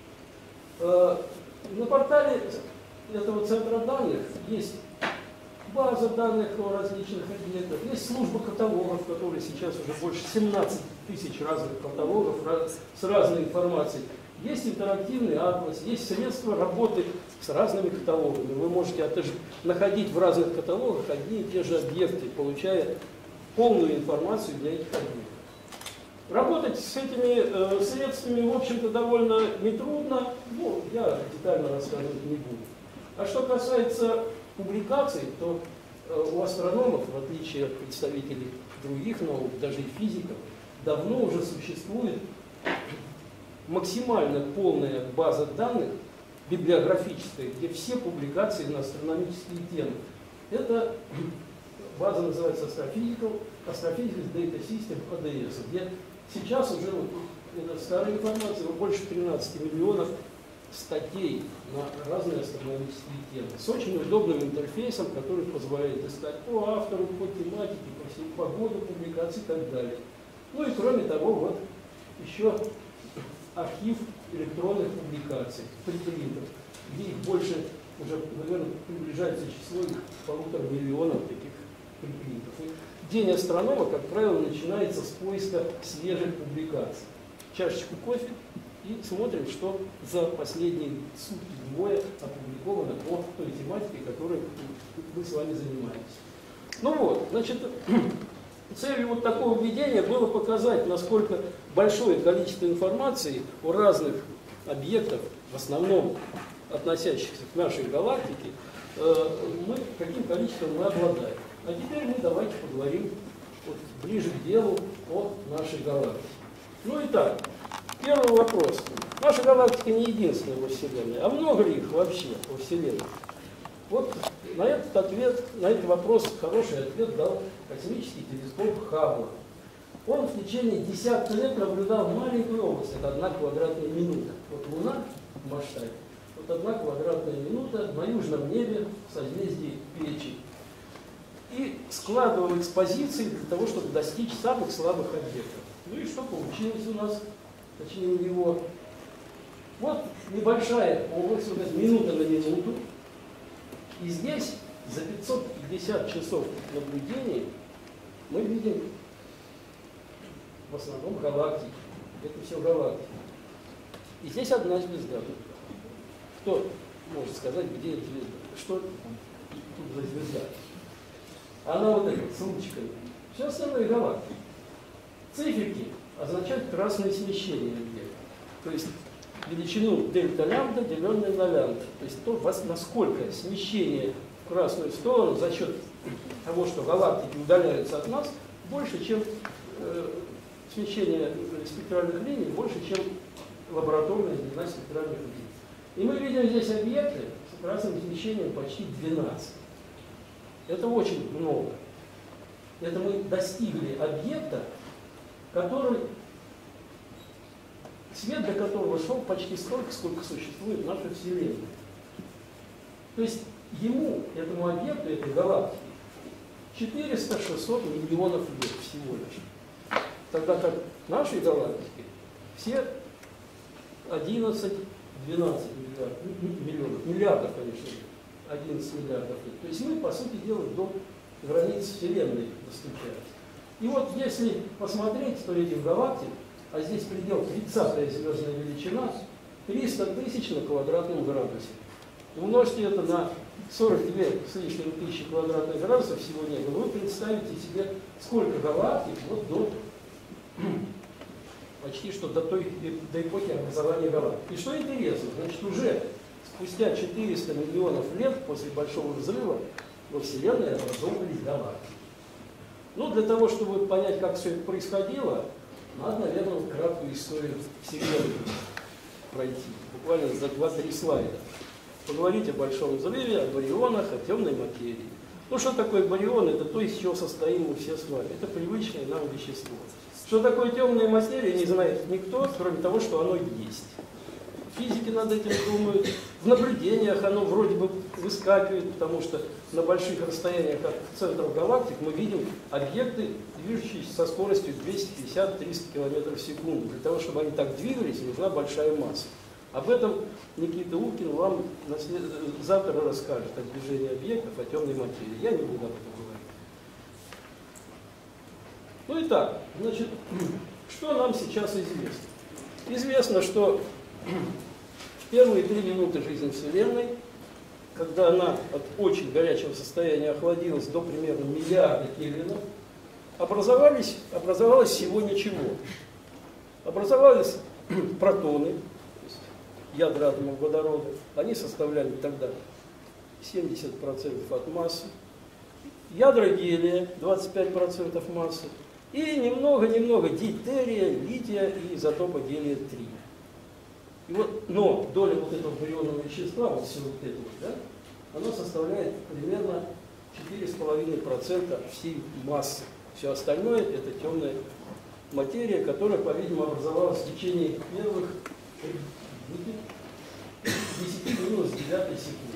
На портале этого центра данных есть база данных о различных объектах, есть служба каталогов, которые сейчас уже больше семнадцати тысяч разных каталогов с разной информацией. Есть интерактивный атлас, есть средства работы с разными каталогами. Вы можете находить в разных каталогах одни и те же объекты, получая полную информацию для этих объектов. Работать с этими э, средствами, в общем-то, довольно нетрудно. Ну, я детально рассказывать не буду. А что касается публикаций, то э, у астрономов, в отличие от представителей других наук, даже и физиков, давно уже существует максимально полная база данных, библиографическая, где все публикации на астрономические темы. Это база называется Astrophysical, Astrophysics Data System, а дэ эс, где сейчас уже, вот, это старая информация, больше тринадцати миллионов статей на разные астрономические темы, с очень удобным интерфейсом, который позволяет искать по автору, по тематике, по всей погоде, публикации и так далее. Ну и кроме того, вот еще архив электронных публикаций, припринтов, где их больше, уже, наверное, приближается число их полутора миллионов таких припринтов. И день астронома, как правило, начинается с поиска свежих публикаций. Чашечку кофе и смотрим, что за последние сутки-двое опубликовано по той тематике, которой мы с вами занимаемся. Ну вот, значит, целью вот такого введения было показать, насколько большое количество информации о разных объектах, в основном относящихся к нашей галактике, мы, каким количеством мы обладаем. А теперь мы давайте поговорим вот, ближе к делу о нашей галактике. Ну и так, первый вопрос. Наша галактика не единственная во Вселенной, а много ли их вообще во Вселенной? Вот на этот ответ, на этот вопрос хороший ответ дал космический телескоп Хаббла. Он в течение десятка лет наблюдал маленькую область, это одна квадратная минута. Вот Луна в масштабе, вот одна квадратная минута на южном небе в созвездии Печи. И складывал экспозиции для того, чтобы достичь самых слабых объектов. Ну и что получилось у нас, точнее у него? Вот небольшая область, вот эта минута на минуту. И здесь за пятьсот пятьдесят часов наблюдений мы видим в основном галактики. Это все галактики. И здесь одна звезда. Кто может сказать, где эта звезда? Что тут за звезда? Она вот эта, с ручкой. Все остальное галактики. Циферки означают красное смещение объекта. То есть величину дельта лямбда, деленное на лямбда. То есть то, насколько смещение в красную сторону за счет того, что галактики удаляются от нас, больше, чем э, смещение спектральных линий, больше, чем лабораторная длина спектральных линий. И мы видим здесь объекты с красным смещением почти двенадцать. Это очень много. Это мы достигли объекта, который, свет до которого шел почти столько, сколько существует наша Вселенная. То есть ему, этому объекту, этой галактике, четыреста-шестьсот миллионов лет всего лишь. Тогда как нашей галактике все одиннадцать-двенадцать миллионов, миллиардов, конечно, одиннадцать миллиардов лет. То есть мы, по сути дела, до границ Вселенной достучались. И вот если посмотреть, то этих галактик, а здесь предел тридцатая звездная величина, триста тысяч на квадратном градусе. Умножьте это на сорок две с лишним тысячи квадратных градусов всего неба, вы представите себе, сколько галактик вот до почти что до той до эпохи образования галактик. И что интересно, значит, уже спустя четыреста миллионов лет после Большого взрыва во Вселенной образовывались галактики. Ну, для того, чтобы понять, как все это происходило, надо, наверное, краткую историю Вселенной пройти. Буквально за два-три слайда. Поговорить о Большом взрыве, о барионах, о темной материи. Ну, что такое барион? Это то, из чего состоим мы все с вами. Это привычное нам вещество. Что такое темная материя, не знает никто, кроме того, что оно есть. Физики над этим думают. В наблюдениях оно вроде бы выскакивает, потому что на больших расстояниях от центров галактик мы видим объекты, движущиеся со скоростью двести пятьдесят — триста километров в секунду. Для того, чтобы они так двигались, нужна большая масса. Об этом Никита Уткин вам след... завтра расскажет о движении объектов, о темной материи. Я не буду об этом говорить. Ну и так, значит, что нам сейчас известно? Известно, что в первые три минуты жизни Вселенной, когда она от очень горячего состояния охладилась до примерно миллиарда кельвинов, образовались, образовалось всего ничего. Образовались протоны, ядра атомов водорода, они составляли тогда семьдесят процентов от массы, ядра гелия, двадцать пять процентов массы, и немного-немного дейтерия, лития и изотопа гелия три. И вот, но доля вот этого барионного вещества, вот все вот это вот, да, оно составляет примерно четыре с половиной процента всей массы. Все остальное это темная материя, которая, по-видимому, образовалась в течение первых десять минут с девятой секунды.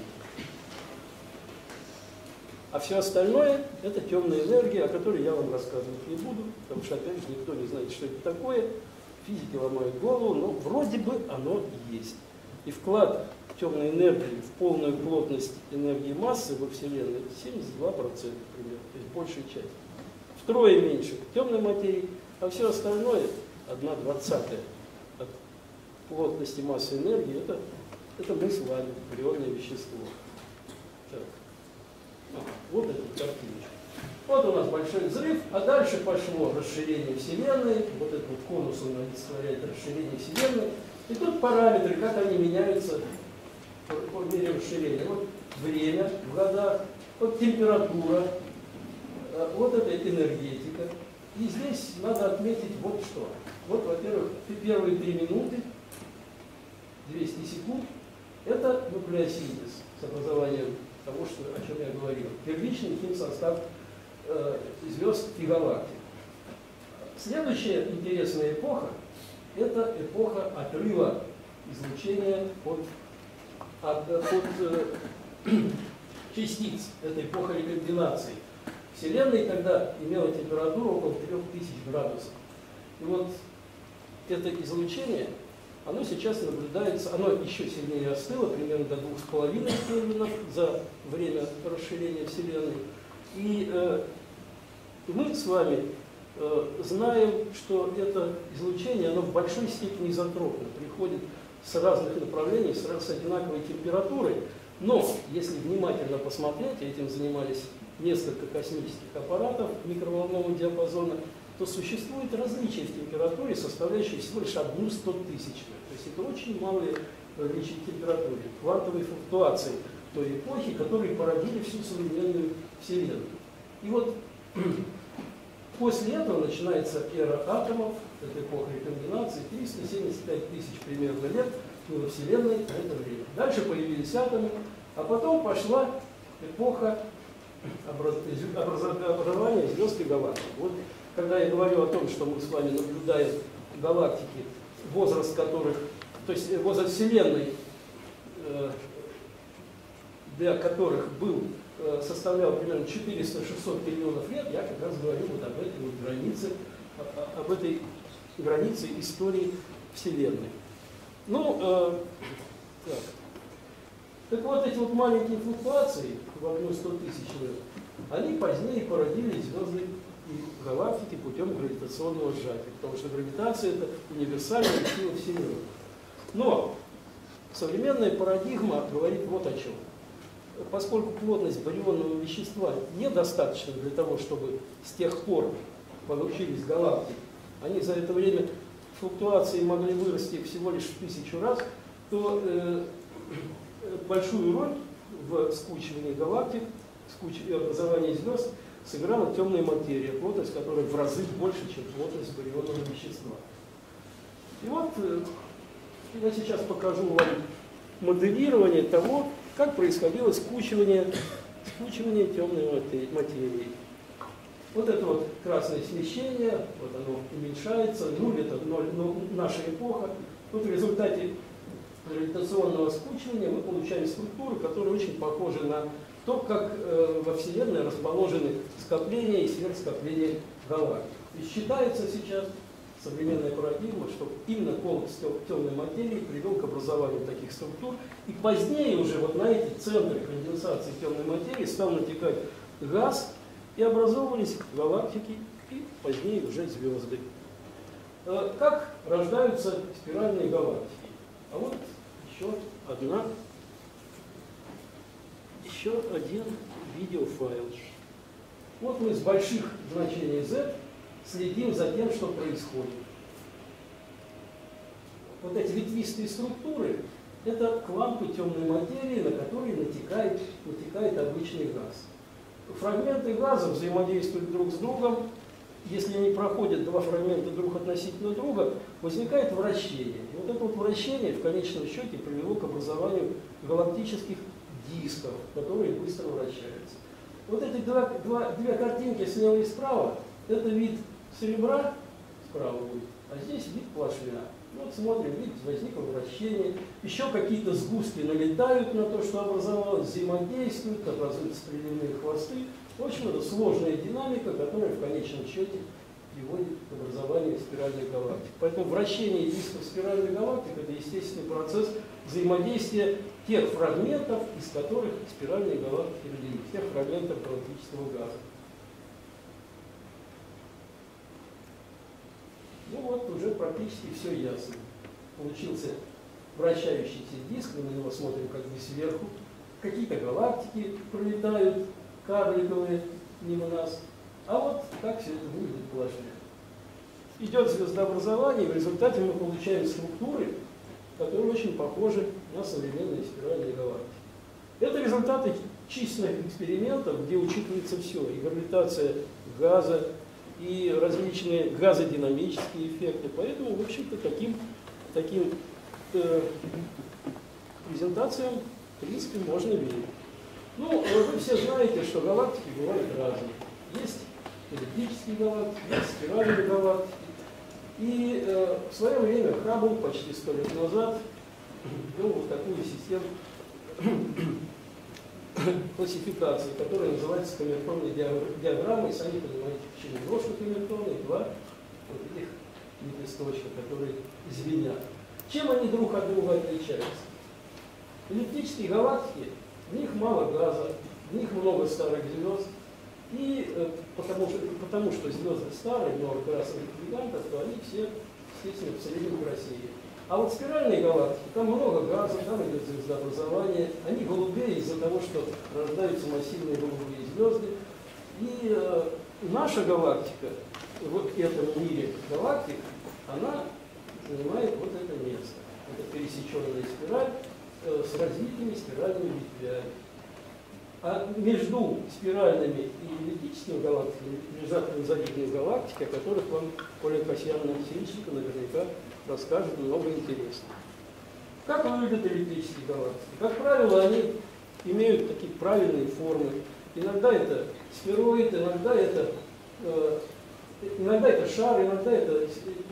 А все остальное это темная энергия, о которой я вам рассказывать не буду, потому что, опять же, никто не знает, что это такое. Физики ломают голову, но вроде бы оно есть. И вклад темной энергии в полную плотность энергии массы во Вселенной семьдесят два процента примерно, то есть большая часть. Втрое меньше темной материи, а все остальное, одна двадцатая от плотности массы энергии, это, это мы с вами, барионное вещество. Так. А, вот эта картиночка. Вот у нас большой взрыв, а дальше пошло расширение Вселенной, вот этот вот конус он олицетворяет расширение Вселенной, и тут параметры, как они меняются по, по мере расширения. Вот время в годах, вот температура, вот это энергетика. И здесь надо отметить вот что. Вот, во-первых, первые три минуты, двести секунд, это нуклеосинтез с образованием того, что, о чем я говорил. Первичный химсостав э, звезд и галактик. Следующая интересная эпоха – это эпоха отрыва излучения от, от, от э, частиц. Это эпоха рекомбинации. Вселенная тогда имела температуру около трёх тысяч градусов. И вот это излучение, оно сейчас наблюдается, оно еще сильнее остыло, примерно до двух с половиной кельвинов за время расширения Вселенной. И э, мы с вами знаем, что это излучение, оно в большой степени изотропно, приходит с разных направлений, с, с одинаковой температурой. Но, если внимательно посмотреть, этим занимались несколько космических аппаратов микроволнового диапазона, то существует различие в температуре, составляющее всего лишь одну стотысячную. То есть это очень малые различия в температуре, квантовые флуктуации той эпохи, которые породили всю современную Вселенную. И вот после этого начинается эра атомов, это эпоха рекомбинации, триста семьдесят пять тысяч примерно лет было Вселенной на это время. Дальше появились атомы, а потом пошла эпоха образования звезд и галактик. Вот когда я говорю о том, что мы с вами наблюдаем галактики, возраст которых, то есть возраст Вселенной, для которых был, составлял примерно четыреста-шестьсот миллионов лет, я как раз говорю вот об этой вот границе, об этой границе истории Вселенной. Ну, э, так. так вот, эти вот маленькие флуктуации в одну стотысячную, они позднее породили звезды и галактики путем гравитационного сжатия, потому что гравитация – это универсальная сила Вселенной. Но современная парадигма говорит вот о чем. Поскольку плотность барионного вещества недостаточна для того, чтобы с тех пор получились галактики, они за это время флуктуации могли вырасти всего лишь в тысячу раз, то э, большую роль в скучивании галактик, в образовании звезд сыграла темная материя, плотность которой в разы больше, чем плотность барионного вещества. И вот э, я сейчас покажу вам моделирование того, как происходило скучивание, скучивание темной материи. Вот это вот красное смещение, вот оно уменьшается, нуль это ноль, ну, наша эпоха. Тут в результате гравитационного скучивания мы получаем структуры, которые очень похожи на то, как э, во Вселенной расположены скопления и сверхскопления галактик. И считается сейчас, современная парадигма, что именно коллапс темной материи привел к образованию таких структур. И позднее уже вот на эти центры конденсации темной материи стал натекать газ, и образовывались галактики и позднее уже звезды. Как рождаются спиральные галактики? А вот еще одна, еще один видеофайл. Вот мы с больших значений Z следим за тем, что происходит. Вот эти ветвистые структуры – это клампы темной материи, на которые натекает, натекает обычный газ. Фрагменты газа взаимодействуют друг с другом. Если они проходят два фрагмента друг относительно друга, возникает вращение. И вот это вот вращение в конечном счете привело к образованию галактических дисков, которые быстро вращаются. Вот эти два, два, две картинки слева и справа – это вид серебра, справа будет, а здесь вид плашмя. Вот смотрим, видите, возникло вращение, еще какие-то сгустки налетают на то, что образовалось, взаимодействуют, образуются приливные хвосты. В общем, это сложная динамика, которая в конечном счете приводит к образованию спиральных галактик. Поэтому вращение дисков спиральных галактик – это естественный процесс взаимодействия тех фрагментов, из которых спиральные галактики родились, тех фрагментов галактического газа. Ну вот, уже практически все ясно. Получился вращающийся диск, мы на него смотрим как бы сверху. Какие-то галактики пролетают, карликовые, мимо нас. А вот так все это выглядит плашмя. Идет звездообразование, и в результате мы получаем структуры, которые очень похожи на современные спиральные галактики. Это результаты численных экспериментов, где учитывается все, и гравитация газа, и различные газодинамические эффекты. Поэтому, в общем-то, таким, таким э, презентациям, в принципе, можно верить. Ну, вы все знаете, что галактики бывают разные. Есть эллиптические галактики, есть спиральные галактики. И э, в свое время Хаббл почти сто лет назад ввел вот такую систему классификации, которая называется камертонной диаграммой. Сами понимаете, почему брошка камертона и два вот этих лепесточка, которые звенят. Чем они друг от друга отличаются? Эллиптические галактики, в них мало газа, в них много старых звезд, И э, потому, что, потому что звезды старые, много красных гигантов, то они все, естественно, в среднем красивее. А вот спиральные галактики, там много газа, там идет звездообразование. Они голубее из-за того, что рождаются массивные голубые звезды. И э, наша галактика, вот в этом мире галактик, она занимает вот это место. Это пересеченная спираль э, с развитыми спиральными ветвями. А между спиральными и эллиптическими галактиками лежат завидные галактики, о которых вам Оля Касьяновна-Сильченко наверняка расскажет много интересного. Как выглядят эллиптические галактики? Как правило, они имеют такие правильные формы. Иногда это сфероид, иногда это, э, иногда это шар, иногда это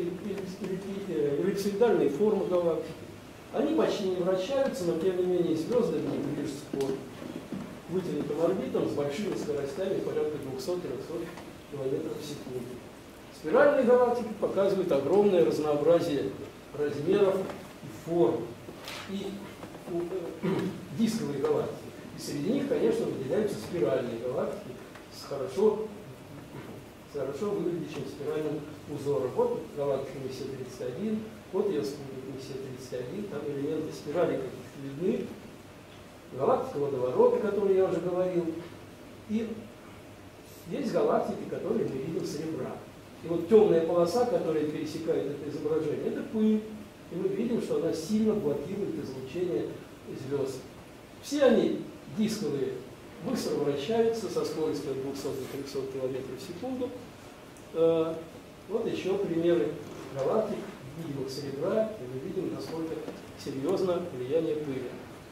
эллипсоидальные формы галактики. Они почти не вращаются, но тем не менее звезды в них движутся по вытянутым орбитам с большими скоростями порядка двухсот-трехсот километров в секунду. Спиральные галактики показывают огромное разнообразие размеров и форм. И э, дисковые галактики. И среди них, конечно, выделяются спиральные галактики с хорошо, с хорошо выглядящим спиральным узором. Вот галактика Мессия тридцать один, вот ее спутник Мессия тридцать один, там элементы спирали каких-то видны. Галактика водоворота, о которой я уже говорил. И есть галактики, которые мы видим с ребра. И вот темная полоса, которая пересекает это изображение, это пыль. И мы видим, что она сильно блокирует излучение звезд. Все они дисковые, быстро вращаются со скоростью от двухсот до трехсот километров в секунду. Вот еще примеры галактик, видимых с ребра, и мы видим, насколько серьезно влияние пыли.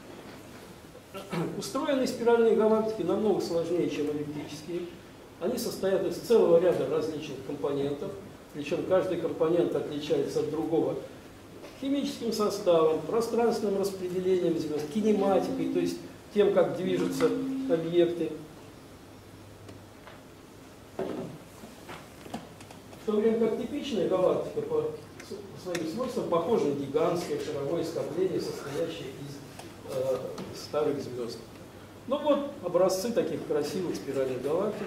Устроенные спиральные галактики намного сложнее, чем эллиптические. Они состоят из целого ряда различных компонентов, причем каждый компонент отличается от другого химическим составом, пространственным распределением звезд, кинематикой, то есть тем, как движутся объекты. В то время как типичная галактика по своим свойствам похожа на гигантское шаровое скопление, состоящее из э, старых звезд. Ну вот образцы таких красивых спиральных галактик.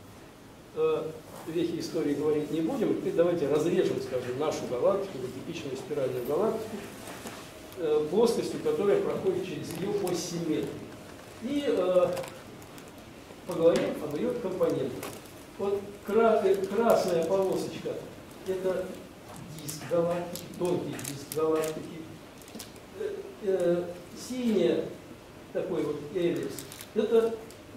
Э, вехи истории говорить не будем. Теперь давайте разрежем, скажем, нашу галактику, типичную спиральную галактику, э, плоскостью, которая проходит через ее ось симметрии. И э, поговорим об ее компонентах. Вот красная полосочка – это диск галактики, тонкий диск галактики. Э, э, синяя, такой вот эллипс, это,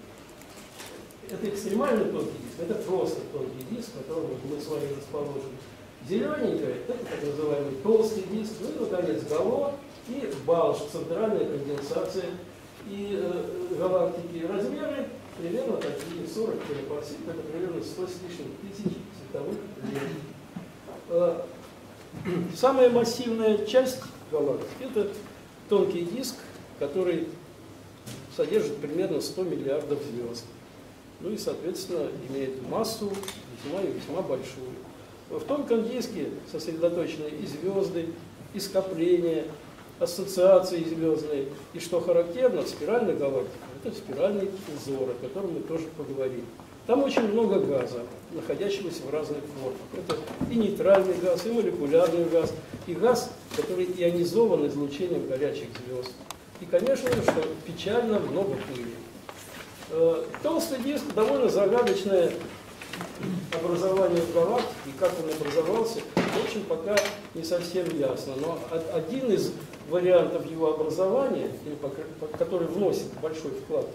это экстремально тонкий диск, это просто тонкий диск, в котором мы с вами расположены. Зелененькая – это так называемый толстый диск, ну и, наконец, гало и балж, центральная конденсация и э, галактики. Размеры примерно такие, сорок килопарсек, это примерно сто с лишним тысяч световых лет. Э, самая массивная часть галактики – это тонкий диск, который содержит примерно сто миллиардов звезд. Ну и, соответственно, имеет массу весьма и весьма большую. В тонком диске сосредоточены и звезды, и скопления, ассоциации звездные. И что характерно, в спиральной галактике, это спиральный узор, о котором мы тоже поговорим. Там очень много газа, находящегося в разных формах. Это и нейтральный газ, и молекулярный газ, и газ, который ионизован излучением горячих звезд. И, конечно же, что печально, много пыли. Толстый диск довольно загадочное образование в галактике, и как он образовался, в общем, пока не совсем ясно. Но один из вариантов его образования, который вносит большой вклад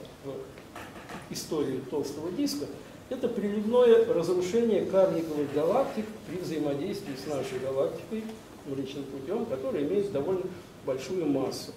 в историю толстого диска, это приливное разрушение карликовых галактик при взаимодействии с нашей галактикой Млечным путем, которая имеет довольно большую массу.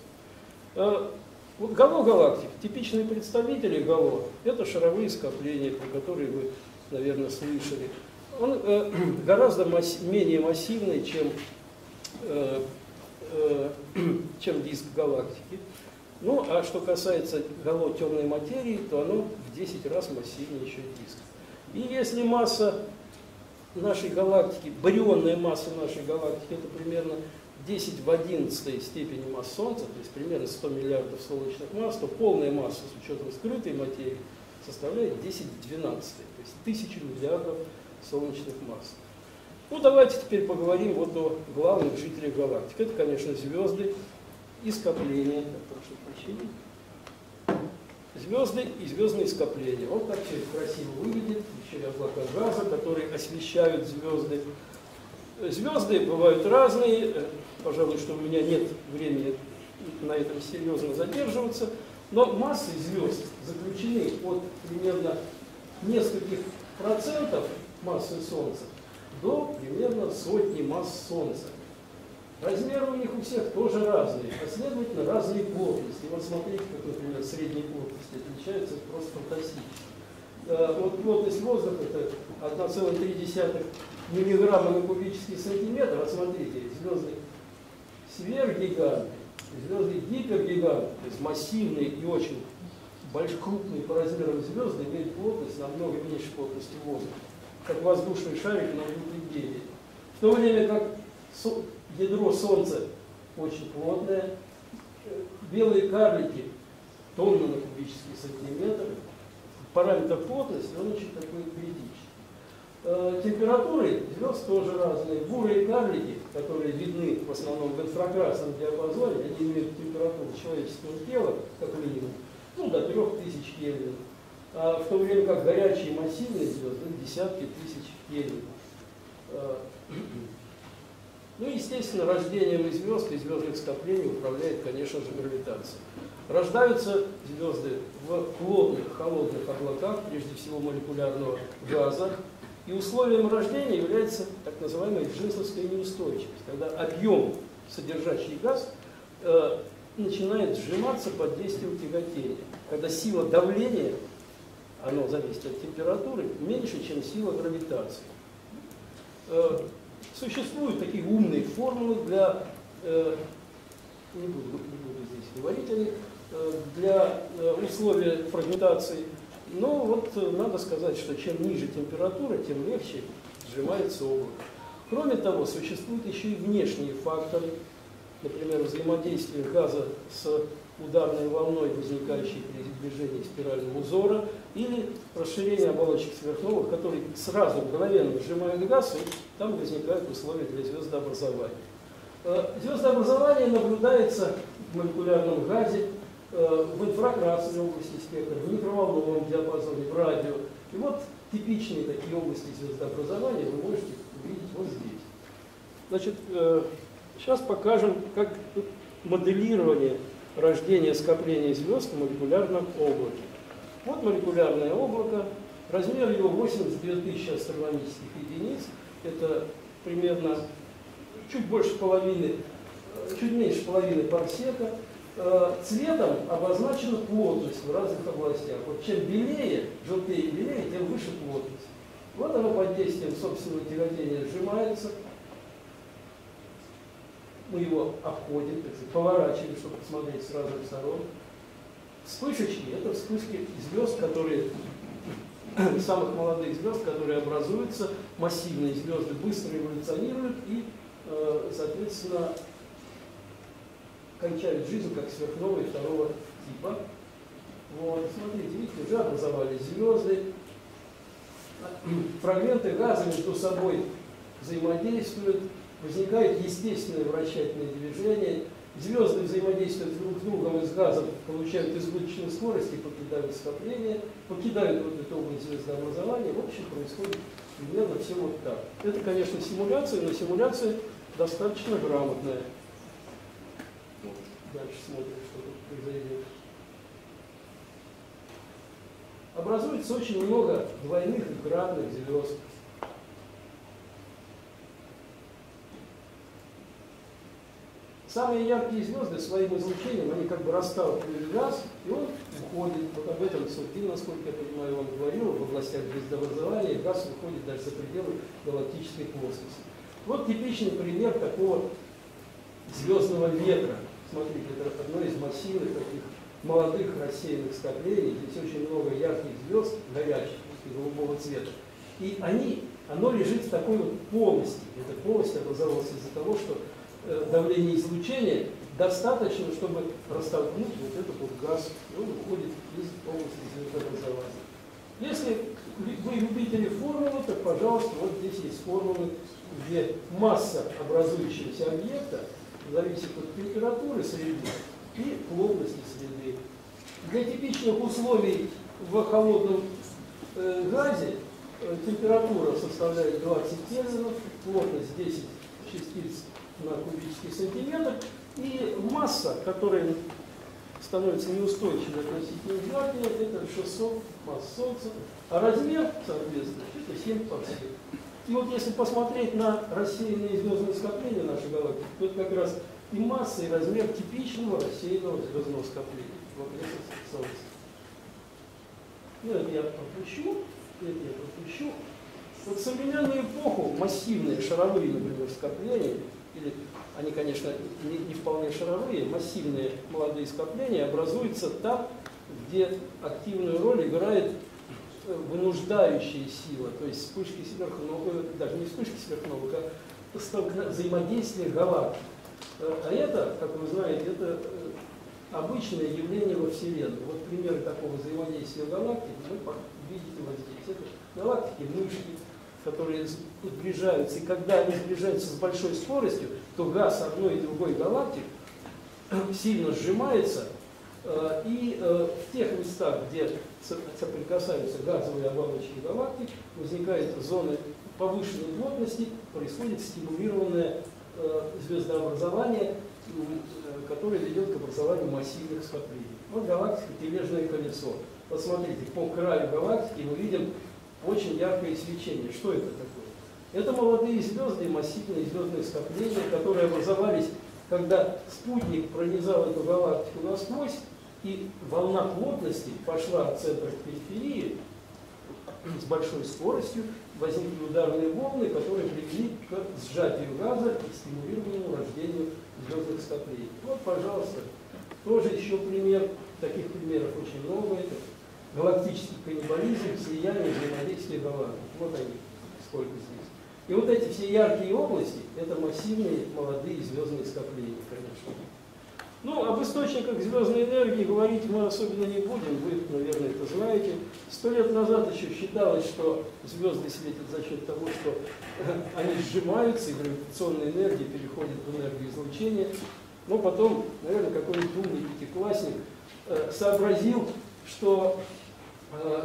Вот гало галактик, типичные представители гало, это шаровые скопления, про которые вы, наверное, слышали. Он э, гораздо масс менее массивный, чем, э, э, чем диск галактики. Ну, а что касается гало темной материи, то оно в десять раз массивнее еще диска. И если масса нашей галактики, барионная масса нашей галактики, это примерно десять в одиннадцатой степени масс Солнца, то есть примерно сто миллиардов солнечных масс, то полная масса с учетом скрытой материи составляет десять в двенадцатой, то есть тысячу миллиардов солнечных масс. Ну, давайте теперь поговорим вот о главных жителях галактик. Это, конечно, звезды и скопления. Прошу прощения. Звезды и звездные скопления. Вот так все красиво выглядит. Еще и облака газа, которые освещают звезды. Звезды бывают разные. Пожалуй, что у меня нет времени на этом серьезно задерживаться. Но массы звезд заключены от примерно нескольких процентов массы Солнца до примерно сотни масс Солнца. Размеры у них у всех тоже разные, а следовательно разные плотности. Вот смотрите, как, например, средние плотности отличаются просто фантастически. Вот плотность воздуха это одна целая три десятых миллиграмма на кубический сантиметр. А смотрите, звезды сверхгиганты, звезды гипергиганты, то есть массивные и очень большие, крупные по размерам звезды имеют плотность намного меньше плотности воздуха, как воздушный шарик на Юпитере. В то время как ядро Солнца очень плотное, белые карлики тонны на кубический сантиметр, параметр плотности, он очень такой критичный. Температуры звезд тоже разные. Бурые карлики, которые видны в основном в инфракрасном диапазоне, они имеют температуру человеческого тела, как минимум, ну, до трех тысяч Кельвин. А в то время как горячие массивные звезды десятки тысяч Кельвин. Ну, естественно, рождением звезд и звездных скоплений управляет, конечно же, гравитация. Рождаются звезды в плотных, холодных облаках, прежде всего молекулярного газа. И условием рождения является так называемая джинсовская неустойчивость, когда объем, содержащий газ, э, начинает сжиматься под действием тяготения, когда сила давления, оно зависит от температуры, меньше, чем сила гравитации. Э, существуют такие умные формулы для, э, не, буду, не буду здесь говорить о них, э, для э, условия фрагментации. Но вот э, надо сказать, что чем ниже температура, тем легче сжимается облако. Кроме того, существуют еще и внешние факторы, например, взаимодействие газа с ударной волной, возникающей при движении спирального узора, или расширение оболочек сверхновых, которые сразу мгновенно сжимают газ, и там возникают условия для звездообразования. Звездообразование наблюдается в молекулярном газе, в инфракрасной области спектра, в микроволновом диапазоне, в радио. И вот типичные такие области звездообразования вы можете увидеть вот здесь. Значит, сейчас покажем, как моделирование рождения скопления звезд в молекулярном облаке. Вот молекулярное облако, размер его восемьдесят две тысячи астрономических единиц, это примерно чуть больше половины, чуть меньше половины парсека. Цветом обозначена плотность в разных областях. Вот чем белее, желтее и белее, тем выше плотность. Вот оно под действием собственного тяготения сжимается. Мы его обходим, так сказать, поворачиваем, чтобы посмотреть с разных сторон. Вспышечки – это вспышки звезд, которые, самых молодых звезд, которые образуются, массивные звезды быстро эволюционируют и, соответственно, кончают жизнь как сверхновые второго типа. Вот, смотрите, видите, уже образовались звезды. Фрагменты газа между собой взаимодействуют, возникает естественное вращательное движение. Звезды взаимодействуют друг с другом и с газом, получают избыточную скорость и покидают скопление, покидают вот эту область звездообразования. В общем, происходит примерно все вот так. Это, конечно, симуляция, но симуляция достаточно грамотная. Вот. Дальше смотрим, что тут произойдет. Образуется очень много двойных и кратных звезд. Самые яркие звезды своим излучением, они как бы расталкивают газ, и он уходит. Вот об этом Суркин, насколько я понимаю, вам говорил, в областях звездообразования газ уходит даже за пределы галактической плоскости. Вот типичный пример такого звездного ветра. Смотрите, это одно из массивных таких молодых рассеянных скоплений. Здесь очень много ярких звезд, горячих, голубого цвета. И они, оно лежит в такой вот полости. Эта полость образовалась из-за того, что давление излучения достаточно, чтобы растолкнуть вот этот вот газ, и он уходит из области звездообразования. вы любители формулы, то, пожалуйста, вот здесь есть формулы, где масса образующегося объекта зависит от температуры среды и плотности среды. Для типичных условий в холодном э, газе э, температура составляет двадцать кельвинов, плотность десять частиц на кубический сантиметр, и масса, которая становится неустойчивой относительно сжатия, это шестьсот масс Солнца, а размер, соответственно, это семь под семь. И вот если посмотреть на рассеянные звездные скопления нашей галактики, то это как раз и масса, и размер типичного рассеянного звездного скопления вокруг Солнца. Ну, это я пропущу, это я пропущу. Вот в современную эпоху массивные шаровые, например, скопления, или они, конечно, не, не вполне шаровые, массивные молодые скопления образуются там, где активную роль играет вынуждающая сила, то есть вспышки сверхновых, даже не вспышки сверхновых, а взаимодействие галактик. А это, как вы знаете, это обычное явление во Вселенной. Вот примеры такого взаимодействия галактик вы видите вот здесь. Это галактики, мышки, которые сближаются. И когда они сближаются с большой скоростью, то газ одной и другой галактик сильно сжимается. И в тех местах, где соприкасаются газовые оболочки галактик, возникают зоны повышенной плотности, происходит стимулированное звездообразование, которое ведет к образованию массивных скоплений. Вот галактика тележное колесо. Посмотрите, по краю галактики мы видим очень яркое свечение. Что это такое? Это молодые звезды, массивные звездные скопления, которые образовались, когда спутник пронизал эту галактику насквозь, и волна плотности пошла от центра к периферии с большой скоростью, возникли ударные волны, которые привели к сжатию газа и стимулированному рождению звездных скоплений. Вот, пожалуйста, тоже еще пример. Таких примеров очень много. Это галактический каннибализм, слияние, взаимодействие галактик. Вот они, сколько здесь. И вот эти все яркие области, это массивные молодые звездные скопления, конечно. Ну, об источниках звездной энергии говорить мы особенно не будем, вы, наверное, это знаете. Сто лет назад еще считалось, что звезды светят за счет того, что они сжимаются, и гравитационная энергия переходит в энергию излучения. Но потом, наверное, какой-нибудь умный пятиклассник э, сообразил, что э,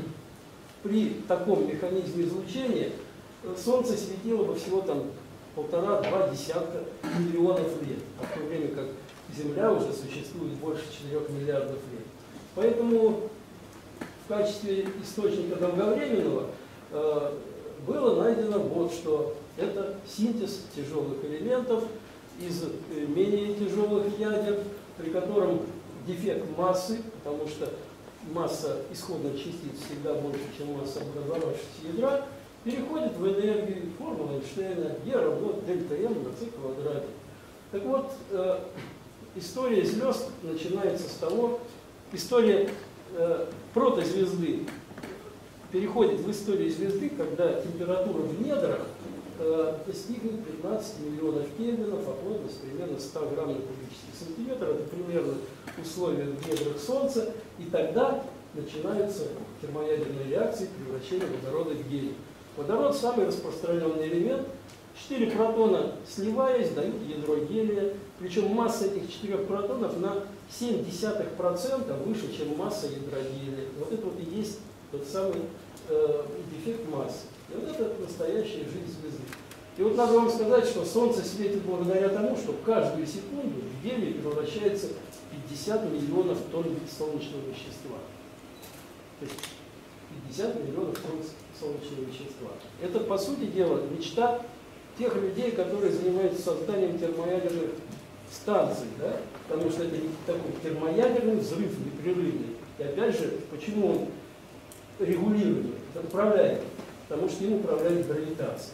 при таком механизме излучения Солнце светило бы всего там полтора-два десятка миллионов лет, а в то время как Земля уже существует больше четырёх миллиардов лет. Поэтому в качестве источника долговременного э, было найдено вот что. Это синтез тяжелых элементов из э, менее тяжелых ядер, при котором дефект массы, потому что масса исходных частиц всегда больше, чем масса образовавшегося ядра, переходит в энергию. Формула Эйнштейна E равно дельта М на c квадрате. Так вот, э, история звезд начинается с того, история э, протозвезды переходит в историю звезды, когда температура в недрах э, достигнет пятнадцати миллионов кельвинов, а плотность примерно ста грамм на кубический сантиметр. Это примерно условия в недрах Солнца, и тогда начинаются термоядерные реакции превращения водорода в гелий. Водород – самый распространенный элемент. Четыре протона, сливаясь, дают ядро гелия. Причем масса этих четырех протонов на семь десятых процента выше, чем масса ядра гелия. Вот это вот и есть тот самый э, дефект массы. И вот это настоящая жизнь звезды. И вот надо вам сказать, что Солнце светит благодаря тому, что каждую секунду в гелий превращается пятьдесят миллионов тонн солнечного вещества. То есть пятьдесят миллионов тонн солнечного вещества. Это, по сути дела, мечта тех людей, которые занимаются созданием термоядерных станций, да? Потому что это такой термоядерный взрыв непрерывный. И опять же, почему он регулируемый, управляет? Потому что им управляет гравитация.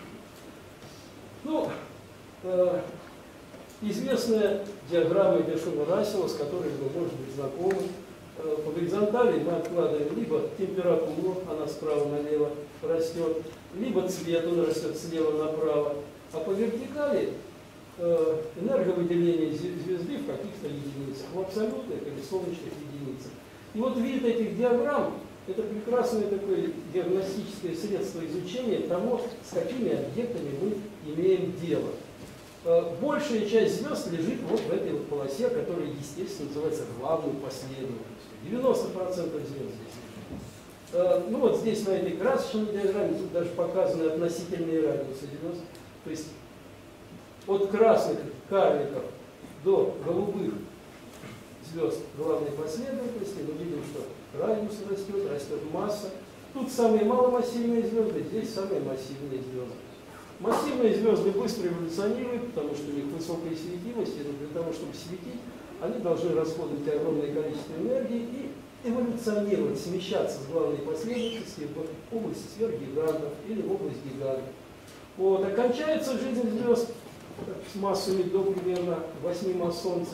Ну, э, известная диаграмма Гершова-Рассела, с которой вы, может быть, знакомы. Э, по горизонтали мы откладываем либо температуру, она справа налево растет, либо цвет, он растет слева направо, а по вертикали э, энерговыделение звезды в каких-то единицах, в абсолютных или солнечных единицах. И вот вид этих диаграмм это прекрасное такое диагностическое средство изучения того, с какими объектами мы имеем дело. Большая часть звезд лежит вот в этой вот полосе, которая, естественно, называется главной последовательностью. девяносто процентов звезд здесь лежит. Ну вот здесь на этой красочной диаграмме тут даже показаны относительные радиусы звезд. То есть от красных карликов до голубых звезд главной последовательности мы видим, что радиус растет, растет масса. Тут самые маломассивные звезды, здесь самые массивные звезды. Массивные звезды быстро эволюционируют, потому что у них высокая светимость, и для того, чтобы светить, они должны расходовать огромное количество энергии и эволюционировать, смещаться с главной последовательности в область сверхгигантов или в область гигантов. Вот. Окончается жизнь звезд с массами до примерно восьми масс Солнца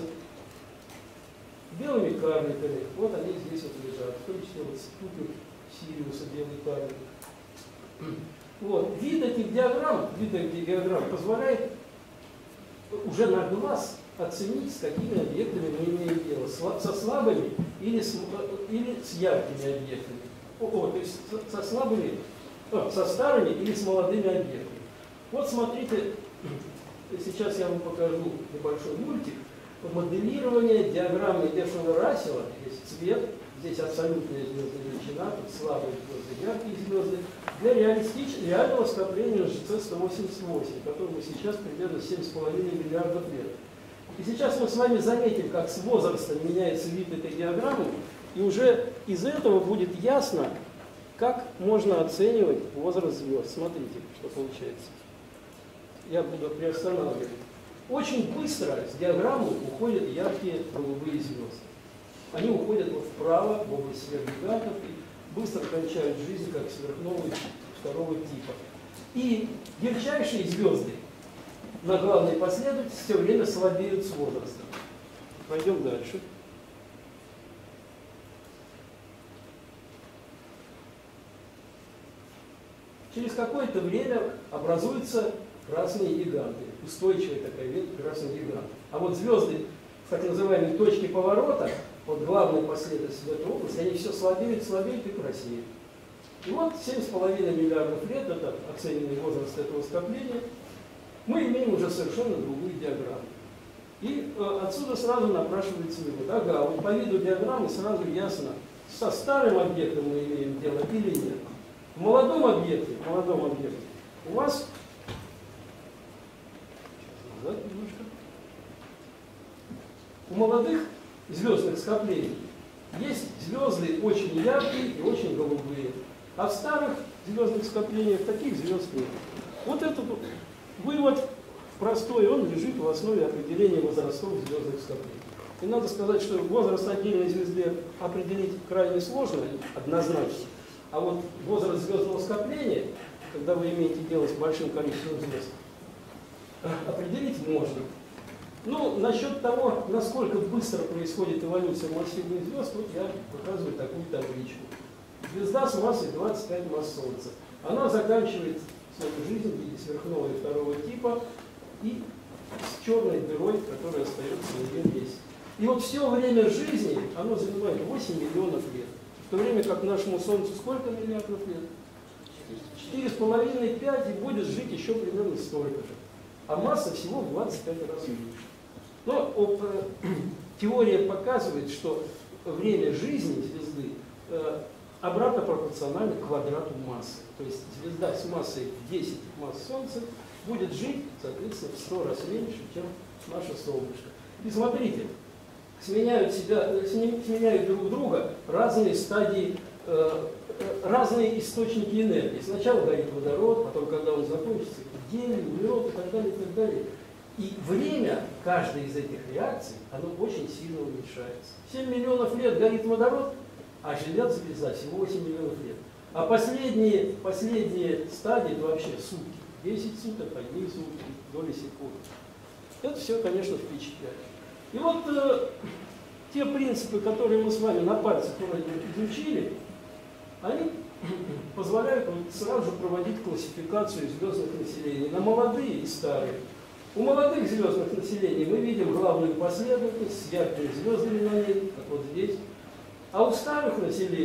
белыми карликами. Вот они здесь вот лежат, в том числе вот спутник Сириуса, белый карлик. Вот. Вид этих диаграмм, вид этих диаграмм позволяет уже на глаз оценить, с какими объектами мы имеем дело, со слабыми или с, или с яркими объектами. О, о, то есть со слабыми, о, со старыми или с молодыми объектами. Вот смотрите, сейчас я вам покажу небольшой мультик. Моделирование диаграммы Эшера-Рассела. Здесь цвет, здесь абсолютная звездная величина, тут слабые звезды, яркие звезды, для реалистичного реального скопления жэ цэ сто восемьдесят восемь, которому сейчас примерно семь с половиной миллиардов лет. И сейчас мы с вами заметим, как с возрастом меняется вид этой диаграммы, и уже из этого будет ясно, как можно оценивать возраст звезд. Смотрите, что получается. Я буду приостанавливать. Очень быстро с диаграммы уходят яркие голубые звезды. Они уходят вот вправо, в область сверхгигантов, и быстро кончают жизнь, как сверхновые второго типа. И ярчайшие звезды на главной последовательности все время слабеют с возрастом. Пойдем дальше. Через какое-то время образуются красные гиганты. Устойчивая такая ветвь красных гигантов. А вот звезды в так называемой точке поворота, вот главной последовательности в этой области, они все слабеют, слабеют и краснеют. И вот семь с половиной миллиардов лет, это оцененный возраст этого скопления, мы имеем уже совершенно другую диаграмму. И э, отсюда сразу напрашивается вывод. Ага, вот по виду диаграммы сразу ясно, со старым объектом мы имеем дело или нет. В молодом объекте, в молодом объекте у вас назад немножко. У молодых звездных скоплений есть звезды очень яркие и очень голубые. А в старых звездных скоплениях таких звезд нет. Вот этот вывод простой, он лежит в основе определения возрастов звездных скоплений. И надо сказать, что возраст отдельной звезды определить крайне сложно, однозначно. А вот возраст звездного скопления, когда вы имеете дело с большим количеством звезд, определить можно. Ну, насчет того, насколько быстро происходит эволюция массивных звезд, вот я показываю такую табличку. Звезда с массой двадцать пять масс Солнца. Она заканчивает свою жизнь в виде сверхновой второго типа и с черной дырой, которая остается на ее месте. И вот все время жизни оно занимает восемь миллионов лет. В то время как нашему Солнцу сколько миллиардов лет? четыре с половиной — пять, и будет жить еще примерно столько же. А масса всего в двадцать пять раз меньше. Но об, э, теория показывает, что время жизни звезды э, обратно пропорционально квадрату массы. То есть звезда с массой в десять масс Солнца будет жить, соответственно, в сто раз меньше, чем наше солнышко. И смотрите, сменяют, себя, сменяют друг друга разные стадии, э, разные источники энергии. Сначала горит водород, потом, когда он закончится, гелий, углерод и так далее, и так далее. И время каждой из этих реакций, оно очень сильно уменьшается. семь миллионов лет горит водород, а живет звезда всего восемь миллионов лет. А последние, последние стадии, это вообще сутки. десять суток, одни сутки, доли секунды. Это все, конечно, впечатляет. И вот э, те принципы, которые мы с вами на пальцах вроде изучили, они позволяют вот сразу же проводить классификацию звездных населений на молодые и старые. У молодых звездных населений мы видим главную последовательность с яркими звездами на ней, как вот здесь. А у старых населений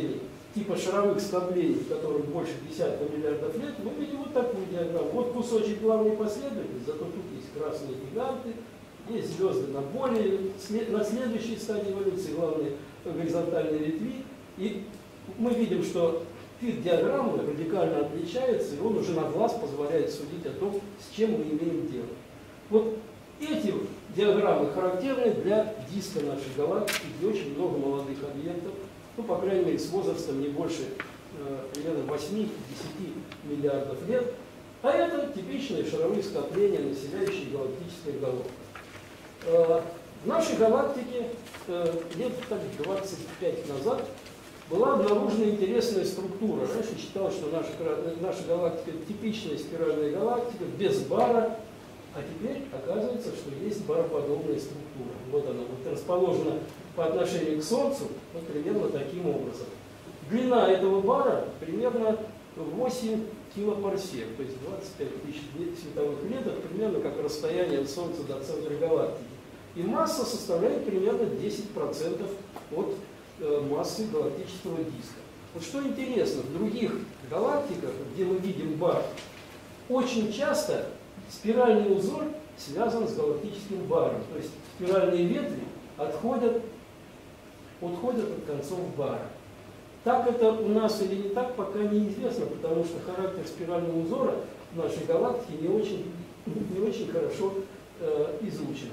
типа шаровых скоплений, в которых больше десятка миллиардов лет, мы видим вот такую диаграмму. Вот кусочек главной последовательности, зато тут есть красные гиганты, есть звезды на более, на следующей стадии эволюции, главные горизонтальные ветви. И мы видим, что вид диаграммы радикально отличается, и он уже на глаз позволяет судить о том, с чем мы имеем дело. Вот эти диаграммы характерны для диска нашей галактики, где очень много молодых объектов, ну, по крайней мере, с возрастом не больше э, примерно восьми-десяти миллиардов лет. А это типичные шаровые скопления, населяющие галактические головки. Э, в нашей галактике э, лет так, двадцать пять назад была обнаружена интересная структура. Раньше считалось, что наша, наша галактика типичная спиральная галактика, без бара. А теперь оказывается, что есть бароподобная структура. Вот она вот расположена по отношению к Солнцу вот примерно таким образом. Длина этого бара примерно восемь килопарсек, то есть двадцать пять тысяч световых лет, это примерно как расстояние от Солнца до центра галактики. И масса составляет примерно десять процентов от э, массы галактического диска. Вот что интересно, в других галактиках, где мы видим бар, очень часто спиральный узор связан с галактическим баром. То есть спиральные ветви отходят, отходят от концов бара. Так это у нас или не так, пока неизвестно, потому что характер спирального узора в нашей галактике не очень, не очень хорошо э, изучен.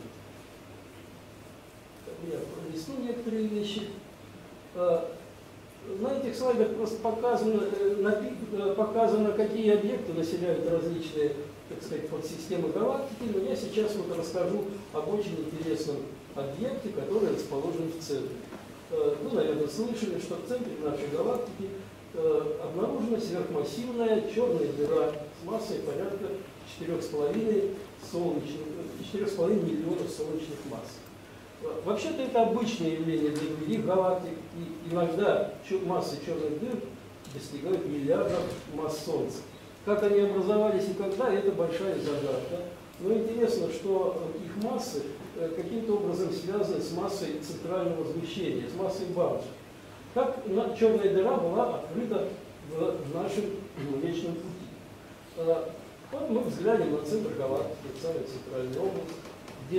Я пролистну некоторые вещи. Э, на этих слайдах просто показано, э, показано, какие объекты населяют различные, так сказать, подсистемы галактики, но я сейчас вот расскажу об очень интересном объекте, который расположен в центре. Ну, наверное, слышали, что в центре нашей галактики обнаружена сверхмассивная черная дыра с массой порядка четырёх с половиной миллионов солнечных масс. Вообще-то это обычное явление для других галактик, и иногда массы черных дыр достигают миллиардов масс Солнца. Как они образовались и когда, это большая загадка. Но интересно, что их массы каким-то образом связаны с массой центрального возмущения, с массой Баббиджа. Как черная дыра была открыта в нашем Млечном Пути. Вот мы взглянем на центр галактики, самая центральная область, где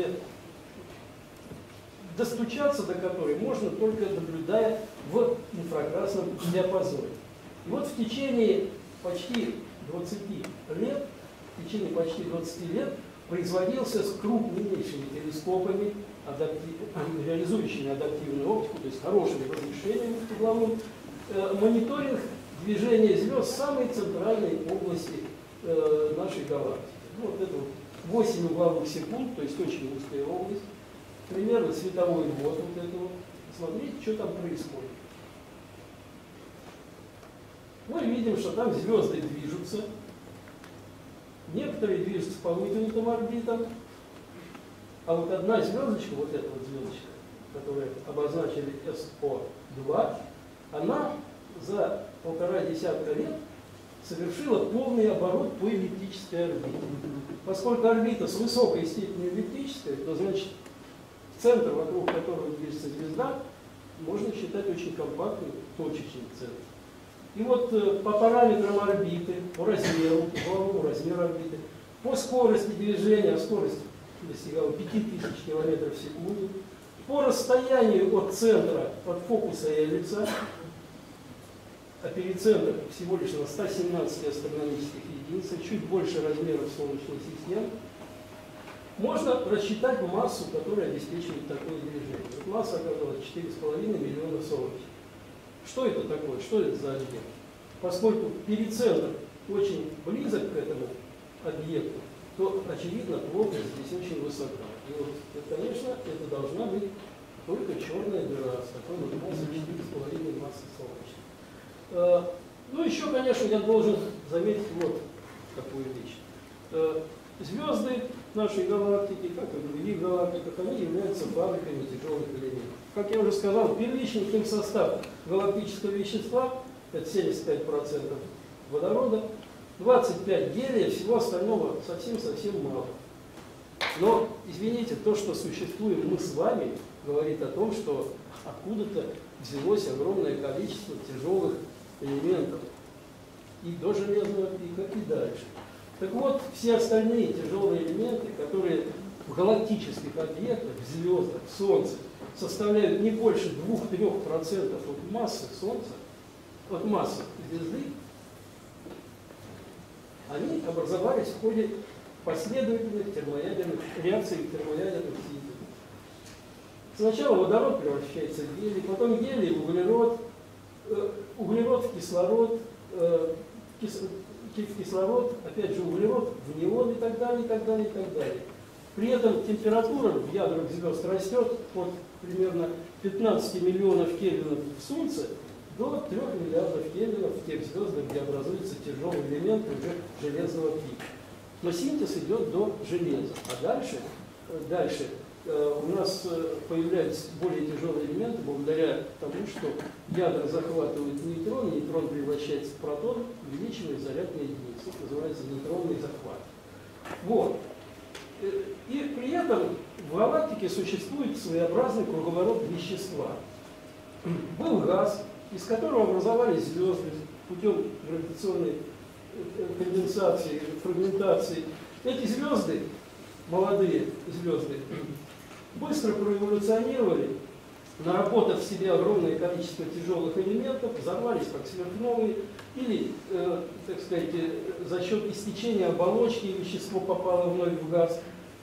достучаться до которой можно только наблюдая в инфракрасном диапазоне. И вот в течение почти двадцати лет, в течение почти двадцати лет производился с крупнейшими телескопами, адаптив, реализующими адаптивную оптику, то есть хорошим разрешением угловым, э, мониторинг движения звезд в самой центральной области э, нашей галактики. Ну, вот это вот восемь угловых секунд, то есть очень узкая область, примерно световой год вот это вот. Смотрите, что там происходит. Мы видим, что там звезды движутся. Некоторые движутся по вытянутым орбитам, а вот одна звездочка, вот эта вот звездочка, которую обозначили эс о два, она за полтора десятка лет совершила полный оборот по эллиптической орбите. Поскольку орбита с высокой степенью эллиптической, то значит центр, вокруг которого движется звезда, можно считать очень компактным, точечным центром. И вот э, по параметрам орбиты, по размеру, по угловому размеру орбиты, по скорости движения, а скорость достигала пяти тысяч километров в секунду, по расстоянию от центра, от фокуса эллипса, а перицентр всего лишь на ста семнадцати астрономических единицах, чуть больше размеров Солнечной системы, можно рассчитать массу, которая обеспечивает такое движение. Вот масса оказалась четыре с половиной миллиона солнечных. Что это такое? Что это за объект? Поскольку перицентр очень близок к этому объекту, то, очевидно, плотность здесь очень высока. И вот, конечно, это должна быть только черная дыра с такой вот массой четыре с половиной массы солнечной. Ну, еще, конечно, я должен заметить вот какую вещь. Звезды нашей галактики, как и в других галактиках, они являются фабриками тяжелых элементов. Как я уже сказал, первичный химсостав галактического вещества – это семьдесят пять процентов водорода, двадцать пять процентов гелия, всего остального совсем-совсем мало. Но, извините, то, что существуем мы с вами, говорит о том, что откуда-то взялось огромное количество тяжелых элементов и до железного пика, и дальше. Так вот, все остальные тяжелые элементы, которые в галактических объектах, в звездах, в Солнце, составляют не больше двух-трёх процентов от массы Солнца, от массы звезды, они образовались в ходе последовательных термоядерных реакций термоядерных синтезов. Сначала водород превращается в гелий, потом гелий в углерод, э, углерод в кислород, э, кис, в кислород, опять же углерод в неон и так далее, и так далее, и так далее. При этом температура в ядрах звезд растет от примерно пятнадцати миллионов кельвинов в Солнце до трёх миллиардов кельвинов в тех звездах, где образуются тяжелые элементы уже железного пика. Но синтез идет до железа. А дальше, дальше э, у нас появляются более тяжелые элементы благодаря тому, что ядра захватывают нейтрон, нейтрон превращается в протон, увеличивая заряд на единицу. Это называется нейтронный захват. Вот. И при этом в галактике существует своеобразный круговорот вещества. Был газ, из которого образовались звезды путем гравитационной конденсации, фрагментации. Эти звезды, молодые звезды, быстро проэволюционировали, наработав в себе огромное количество тяжелых элементов, взорвались как сверхновые, или, э, так сказать, за счет истечения оболочки вещество попало вновь в газ.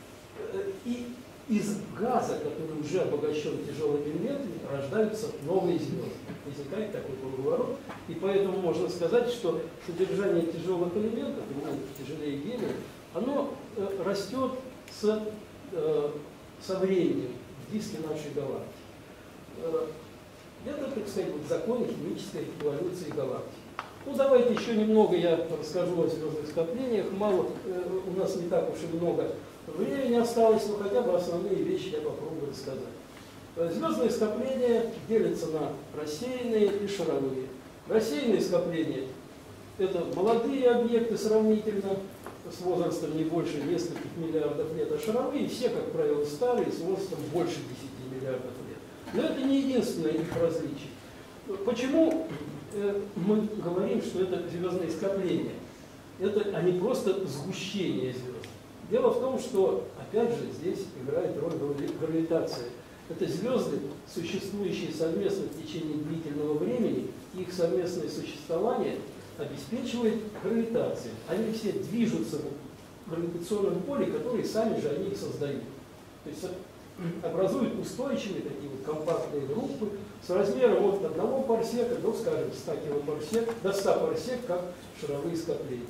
И из газа, который уже обогащен тяжелыми элементами, рождаются новые звезды. Возникает такой круговорот. И поэтому можно сказать, что содержание тяжелых элементов, тяжелее гелия, оно э, растет с, э, со временем в диске нашей галактики. Э, это, так сказать, вот законы химической эволюции галактики. Ну, давайте еще немного я расскажу о звездных скоплениях. Мало, э, у нас не так уж и много времени осталось, но хотя бы основные вещи я попробую рассказать. Звездные скопления делятся на рассеянные и шаровые. Рассеянные скопления – это молодые объекты сравнительно, с возрастом не больше нескольких миллиардов лет, а шаровые все, как правило, старые, с возрастом больше десяти миллиардов лет. Но это не единственное их различие. Почему мы говорим, что это звездные скопления? Это, а не просто сгущение звезд. Дело в том, что, опять же, здесь играет роль гравитация. Это звезды, существующие совместно в течение длительного времени, их совместное существование обеспечивает гравитация. Они все движутся в гравитационном поле, которое сами же они их создают. То есть образуют устойчивые такие вот компактные группы с размером от одного парсека до, скажем, ста килопарсек, до ста парсек, как шаровые скопления.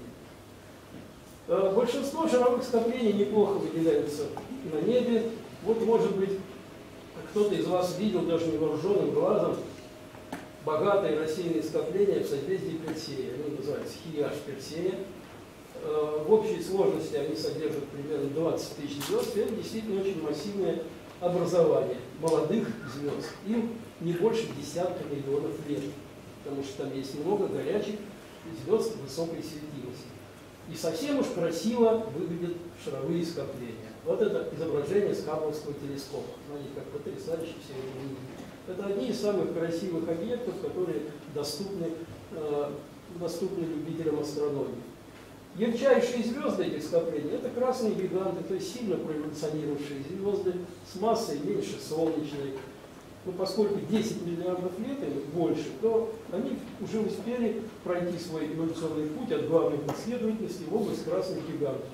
Большинство шаровых скоплений неплохо выделяются на небе. Вот, может быть, кто-то из вас видел даже невооруженным глазом богатые рассеянные скопления в созвездии Персея. Они называются Хиляж Персея. В общей сложности они содержат примерно двадцать тысяч звезд. И это действительно очень массивное образование молодых звезд. Им не больше десятка миллионов лет, потому что там есть много горячих звезд высокой светимости. И совсем уж красиво выглядят шаровые скопления. Вот это изображение с Хабблского телескопа. Они как потрясающе все это видят. Это одни из самых красивых объектов, которые доступны, э, доступны любителям астрономии. Ярчайшие звезды этих скоплений – это красные гиганты, то есть сильно проэволюционировавшие звезды с массой меньше солнечной. Но поскольку десять миллиардов лет или больше, то они уже успели пройти свой эволюционный путь от главной последовательности в область красных гигантов.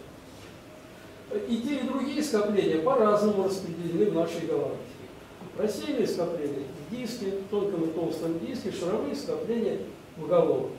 И те, и другие скопления по-разному распределены в нашей галактике. Рассеянные скопления в диске, в тонком и толстом диске, шаровые скопления в голову.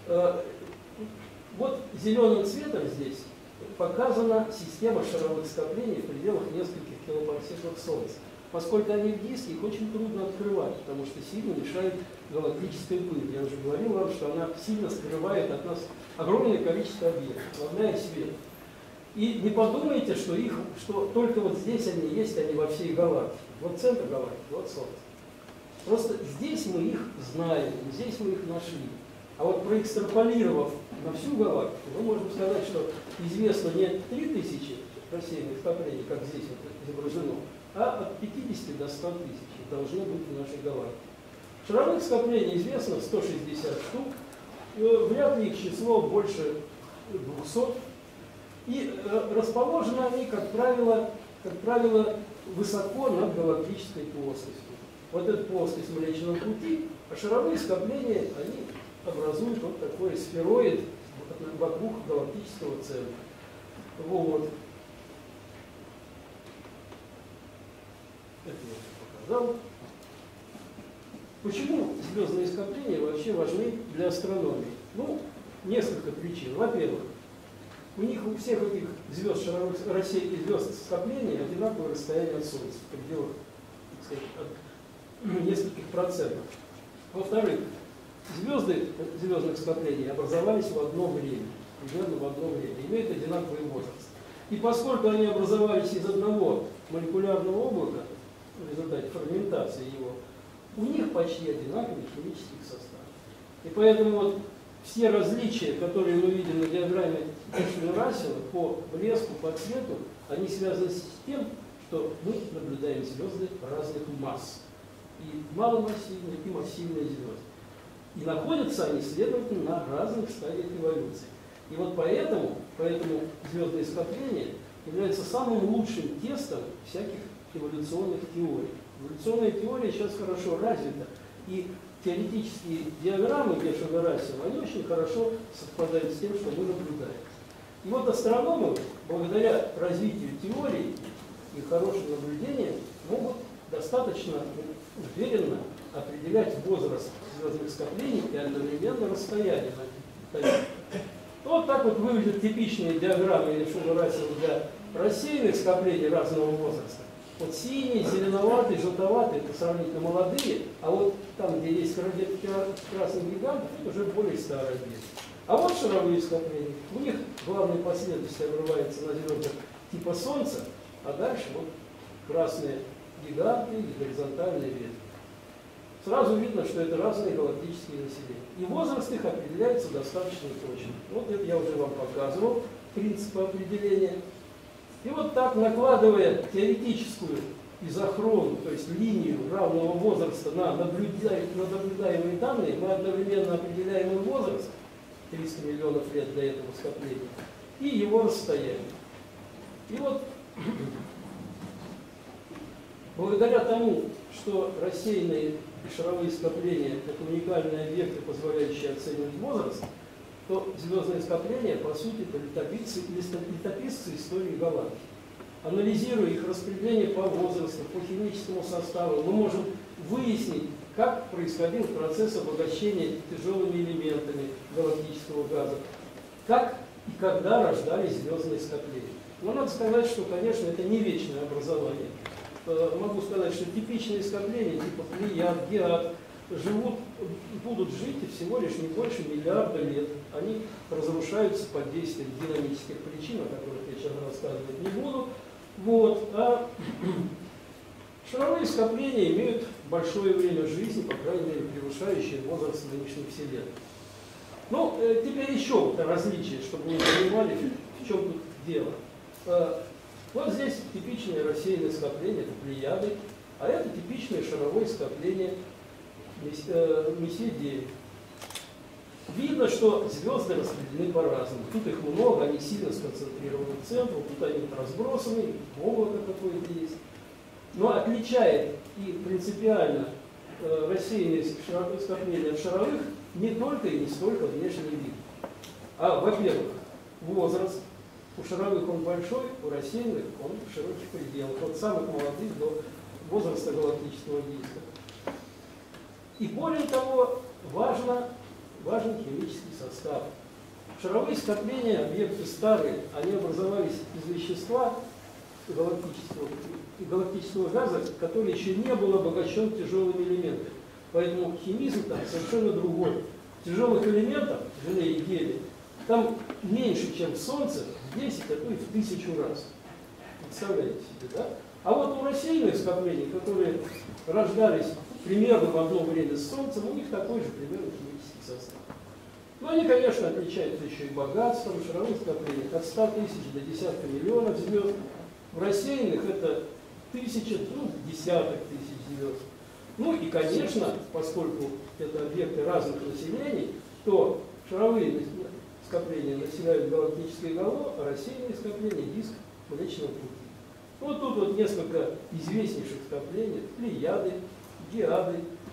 Вот зеленым цветом здесь показана система шаровых скоплений в пределах нескольких килопарсек от Солнца. Поскольку они в диске, их очень трудно открывать, потому что сильно мешает галактическая пыль. Я уже говорил вам, что она сильно скрывает от нас огромное количество объектов, основная свет. И не подумайте, что, их, что только вот здесь они есть, они во всей галактике. Вот центр галактики, вот Солнце. Просто здесь мы их знаем, здесь мы их нашли. А вот проэкстраполировав на всю галактику, мы можем сказать, что известно не три тысячи рассеянных скоплений, как здесь вот изображено, а от пятидесяти до ста тысяч должно быть в нашей галактике. Шаровых скоплений известно сто шестьдесят штук, вряд ли их число больше двухсот. И расположены они, как правило, как правило, высоко над галактической плоскостью. Вот эта плоскость Млечного Пути, а шаровые скопления, они образуют вот такой сфероид вокруг галактического центра. Вот. Это я уже показал. Почему звездные скопления вообще важны для астрономии? Ну, несколько причин. Во-первых, у них у всех этих звезд шаровых рассеяний, звезд скоплений одинаковое расстояние от Солнца, в пределах, так сказать, от нескольких процентов. Во-вторых, звезды звездных скоплений образовались в одно время, примерно в одно время, имеют одинаковый возраст. И поскольку они образовались из одного молекулярного облака, в результате фрагментации его, у них почти одинаковый химический состав. И поэтому вот все различия, которые мы видим на диаграмме Эшли-Рассела по блеску, по цвету, они связаны с тем, что мы наблюдаем звезды разных масс. И маломассивные, и массивные звезды. И находятся они, следовательно, на разных стадиях эволюции. И вот поэтому, поэтому звездные скопления являются самым лучшим тестом всяких эволюционных теорий. Эволюционная теория сейчас хорошо развита, и теоретические диаграммы Эшли-Рассела, они очень хорошо совпадают с тем, что мы наблюдаем. И вот астрономы, благодаря развитию теории и хорошим наблюдениям, могут достаточно уверенно определять возраст звездных скоплений и одновременно расстояние на них. Вот так вот выглядят типичные диаграммы Эшли-Рассела для рассеянных скоплений разного возраста. Вот синие, зеленоватые, желтоватые, это сравнительно молодые, а вот там, где есть красных гигантов, это уже более старые объекты. А вот шаровые скопления. У них главная последовательность обрывается на звездах типа Солнца, а дальше вот красные гиганты и горизонтальные ветви. Сразу видно, что это разные галактические населения. И возраст их определяется достаточно точно. Вот это я уже вам показывал, принципы определения. И вот так, накладывая теоретическую изохрону, то есть линию равного возраста на, наблюда... на наблюдаемые данные, мы одновременно определяем и возраст, триста миллионов лет до этого скопления, и его расстояние. И вот благодаря тому, что рассеянные и шаровые скопления – это уникальные объекты, позволяющие оценивать возраст, то звездные скопления, по сути, это летописцы, летописцы истории галактики. Анализируя их распределение по возрасту, по химическому составу, мы можем выяснить, как происходил процесс обогащения тяжелыми элементами галактического газа, как и когда рождались звездные скопления. Но надо сказать, что, конечно, это не вечное образование. Могу сказать, что типичные скопления, типа Плеяд, Геат, живут, будут жить и всего лишь не больше миллиарда лет. Они разрушаются под действием динамических причин, о которых я сейчас рассказывать не буду. Вот. А шаровые скопления имеют большое время жизни, по крайней мере, превышающее возраст нынешней Вселенной. Ну, теперь еще вот различие, чтобы вы понимали, в чем тут дело. Вот здесь типичные рассеянные скопления, это Плеяды, а это типичное шаровое скопление Мессия девять. Видно, что звезды распределены по-разному. Тут их много, они сильно сконцентрированы в центре, тут они разбросаны, облако какое-то есть. Но отличает и принципиально э, рассеянные скопления от шаровых не только и не столько внешний вид. А, во-первых, возраст. У шаровых он большой, у рассеянных он в широких пределах. От самых молодых до возраста галактического диска. И более того, важно, важен химический состав. Шаровые скопления, объекты старые, они образовались из вещества галактического, галактического газа, который еще не был обогащен тяжелыми элементами. Поэтому химизм там совершенно другой. Тяжелых элементов, желе и гелия, там меньше, чем в Солнце, в десять, а то и в тысячу раз. Представляете себе, да? А вот у рассеянных скоплений, которые рождались примерно в одно время с Солнцем, у них такой же примерно химический состав. Но они, конечно, отличаются еще и богатством. В шаровых скоплениях от ста тысяч до десятка миллионов звезд. В рассеянных это тысячи, ну, десяток тысяч звезд. Ну и, конечно, поскольку это объекты разных населений, то шаровые скопления населяют галактическое гало, а рассеянные скопления – диск Млечного Пути. Вот тут вот несколько известнейших скоплений: Плеяды, Геады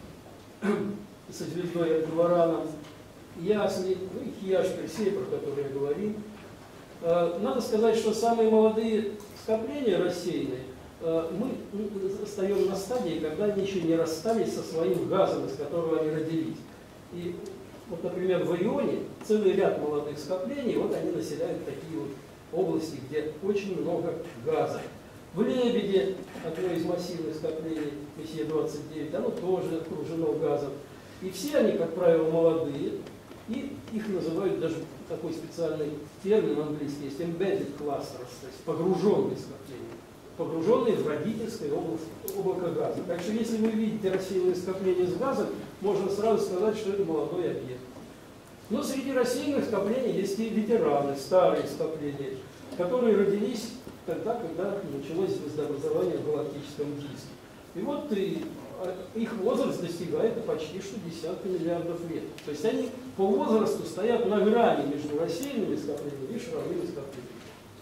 со звездой Альдебараном, Ясли, ну и Хияш Персей, про который я говорил. Надо сказать, что самые молодые скопления рассеянные, мы остаем на стадии, когда они еще не расстались со своим газом, из которого они родились. И вот, например, в Орионе целый ряд молодых скоплений, вот они населяют такие вот области, где очень много газа. В Лебеде, одно из массивных скоплений, Мессия двадцать девять, оно тоже окружено газом. И все они, как правило, молодые, и их называют даже такой специальный термин английский, есть embedded clusters, то есть погруженные скопления, погруженные в родительское облако газа. Так что если вы видите рассеянные скопления с газом, можно сразу сказать, что это молодой объект. Но среди рассеянных скоплений есть и ветераны, старые скопления, которые родились тогда, когда началось звездообразование в галактическом диске. И вот и их возраст достигает почти что десятка миллиардов лет. То есть они по возрасту стоят на грани между рассеянными скоплениями и шаровыми скоплениями.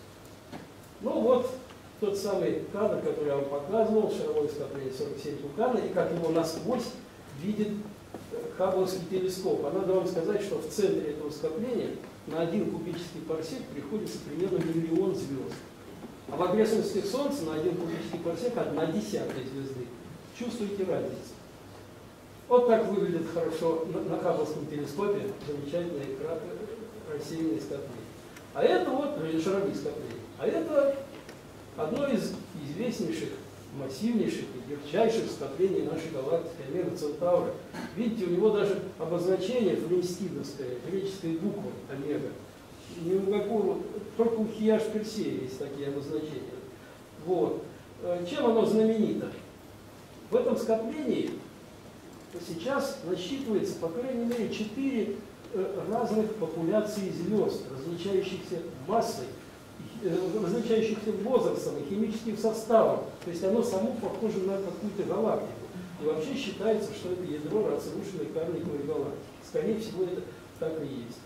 Ну вот тот самый кадр, который я вам показывал, шаровое скопление сорок семь Тукана, и как его насквозь видит Хаббловский телескоп. А надо вам сказать, что в центре этого скопления на один кубический парсек приходится примерно миллион звезд. А в окрестностях Солнца на один кубический парсек одна десятая звезды. Чувствуете разницу? Вот так выглядит хорошо на, на Хаббловском телескопе замечательные рассеянные скопления. А это вот шаровые скопления. А это одно из известнейших, массивнейших и ярчайших скоплений нашей галактики, Омега Центавра. Видите, у него даже обозначение флемстидовское, греческая буква Омега. Ни у какого, только у Хияш Персея есть такие обозначения. Вот. Чем оно знаменито? В этом скоплении сейчас насчитывается, по крайней мере, четыре разных популяции звезд, различающихся массой, различающихся возрастом и химическим составом. То есть оно само похоже на какую-то галактику. И вообще считается, что это ядро разрушенной карликовой галактики. Скорее всего, это так и есть.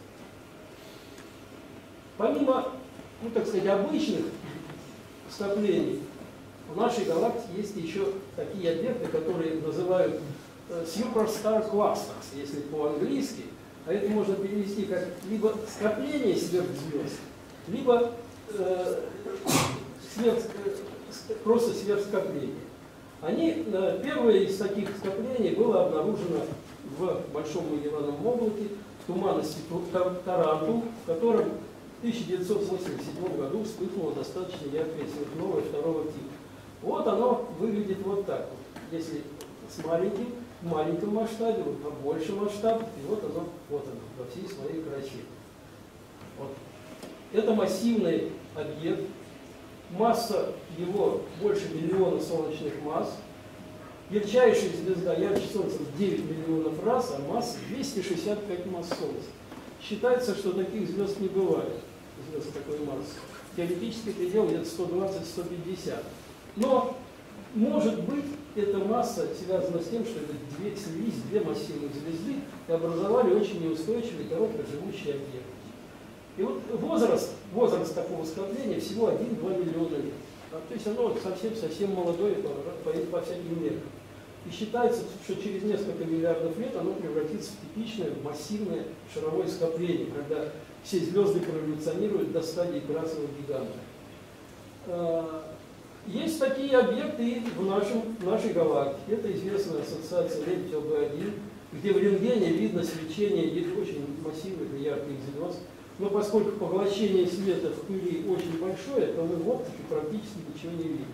Помимо, ну, так сказать, обычных скоплений, в нашей галактике есть еще такие объекты, которые называют superstar clusters, если по-английски. А это можно перевести как либо скопление сверхзвезд, либо э, сверх, просто сверхскопление. Они, э, первое из таких скоплений было обнаружено в Большом Магеллановом облаке, в туманности Тарантул, в котором в тысяча девятьсот восемьдесят седьмом году вспыхнуло достаточно яркое сверхновое второго типа. Вот оно выглядит вот так вот. Если с маленьким, в маленьком масштабе, вот на большем масштабе, и вот оно, вот оно, во всей своей красе. Вот. Это массивный объект. Масса его больше миллиона солнечных масс. Ярчайшая звезда ярче Солнца в девять миллионов раз, а масса двести шестьдесят пять масс Солнца. Считается, что таких звезд не бывает, звезд такой массы. Теоретический предел где-то сто двадцать — сто пятьдесят. Но, может быть, эта масса связана с тем, что это две, слились две массивных звезды и образовали очень неустойчивый, короткоживущий объект. И вот возраст, возраст такого скопления всего один-два миллиона лет. А, то есть оно совсем-совсем молодое по, по, по всяким меркам. И считается, что через несколько миллиардов лет оно превратится в типичное массивное шаровое скопление, когда все звезды проэволюционируют до стадии красного гиганта. Есть такие объекты и в, нашем, в нашей галактике. Это известная ассоциация Лебедева бэ один, где в рентгене видно свечение очень массивных и ярких звезд. Но поскольку поглощение света в пыли очень большое, то мы в оптике практически ничего не видим.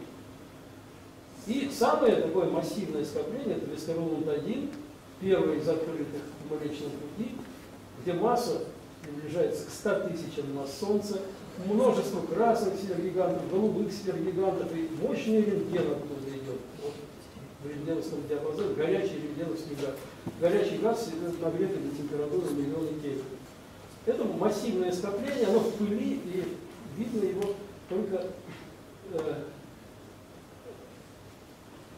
И самое такое массивное скопление — это Вестерунт один, первый из открытых в Млечном Пути, где масса приближается к ста тысячам масс Солнца, множество красных сверхгигантов, голубых сверхгигантов, и мощный рентген оттуда идет. Вот, в рентгеновском диапазоне горячий рентгеновский газ. Горячий газ нагретый до температуры миллиона Кельвин. Это массивное скопление, оно в пыли, и видно его только э,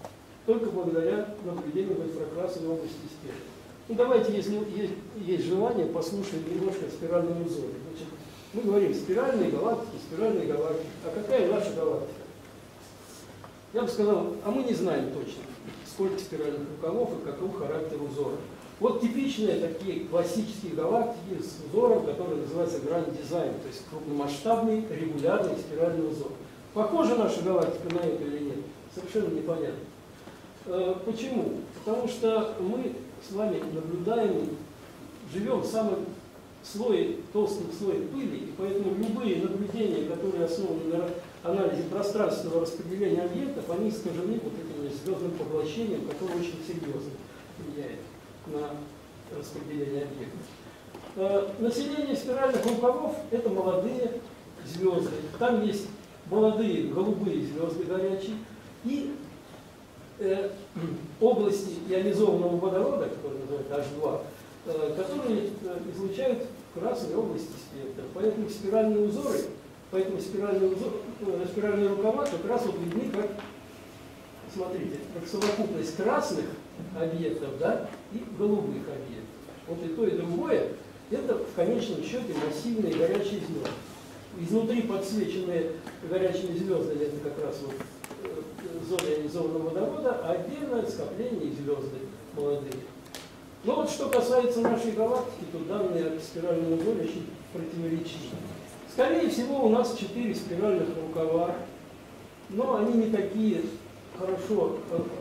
только благодаря наблюдению в инфракрасной области спектра. Ну, давайте, если есть, есть желание, послушаем немножко о спиральном узоре. Значит, мы говорим спиральные галактики, спиральные галактики. А какая наша галактика? Я бы сказал, а мы не знаем точно, сколько спиральных рукавов и каков характер узора. Вот типичные такие классические галактики с узором, который называется Grand Design, то есть крупномасштабный регулярный спиральный узор. Похожа наша галактика на это или нет? Совершенно непонятно. Почему? Потому что мы с вами наблюдаем, живем в самом слое, толстом слое пыли, и поэтому любые наблюдения, которые основаны на анализе пространственного распределения объектов, они искажены вот этим звездным поглощением, которое очень серьезно влияет на распределение объектов. Население спиральных рукавов – это молодые звезды. Там есть молодые голубые звезды горячие и э, области ионизованного водорода, которые называют эйч два, э, которые э, излучают красные области спектра. Поэтому спиральные узоры, поэтому спиральные, узор, э, спиральные рукава как раз вот видны как, смотрите, как совокупность красных объектов, да, и голубых объектов. Вот и то, и другое – это в конечном счете массивные горячие звезды. Изнутри подсвеченные горячими звездами – это как раз вот зона ионизованного водорода, а отдельное скопление звезды молодые. Но вот что касается нашей галактики, то данные о спиральном узоре очень противоречивы. Скорее всего, у нас четыре спиральных рукава, но они не такие хорошо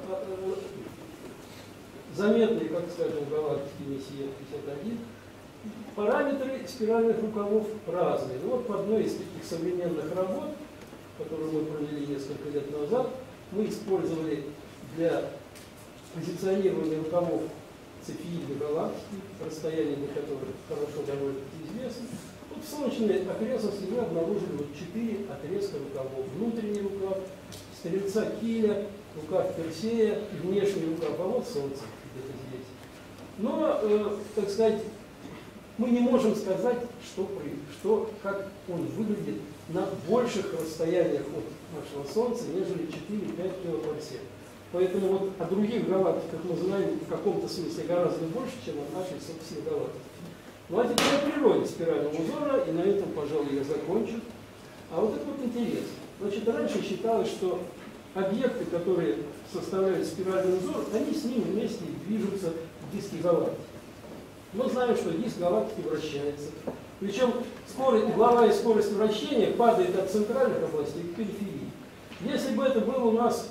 заметные, как, скажем, в галактике Мессия пятьдесят один. Параметры спиральных рукавов разные. Ну, вот в одной из таких современных работ, которую мы провели несколько лет назад, мы использовали для позиционирования рукавов Цефеиды галактики, расстояние до которых хорошо довольно-таки известно. Вот в солнечной окрестности мы обнаружили вот четыре отрезка рукавов. Внутренний рукав, стрельца Киля, рукав Персея и внешний рукав, а вот Солнце где-то здесь. Но, э, так сказать, мы не можем сказать, что, что, как он выглядит на больших расстояниях от нашего Солнца, нежели четыре-пять килопарсек. Поэтому вот о других галактиках мы знаем в каком-то смысле гораздо больше, чем о нашей собственной галактике. Ну а теперь о природе спирального узора, и на этом, пожалуй, я закончу. А вот это вот интересно. Значит, раньше считалось, что объекты, которые составляют спиральный узор, они с ним вместе движутся в диске галактики. Мы знаем, что диск галактики вращается. Причем скорость, угловая скорость вращения падает от центральных областей к периферии. Если бы это был у нас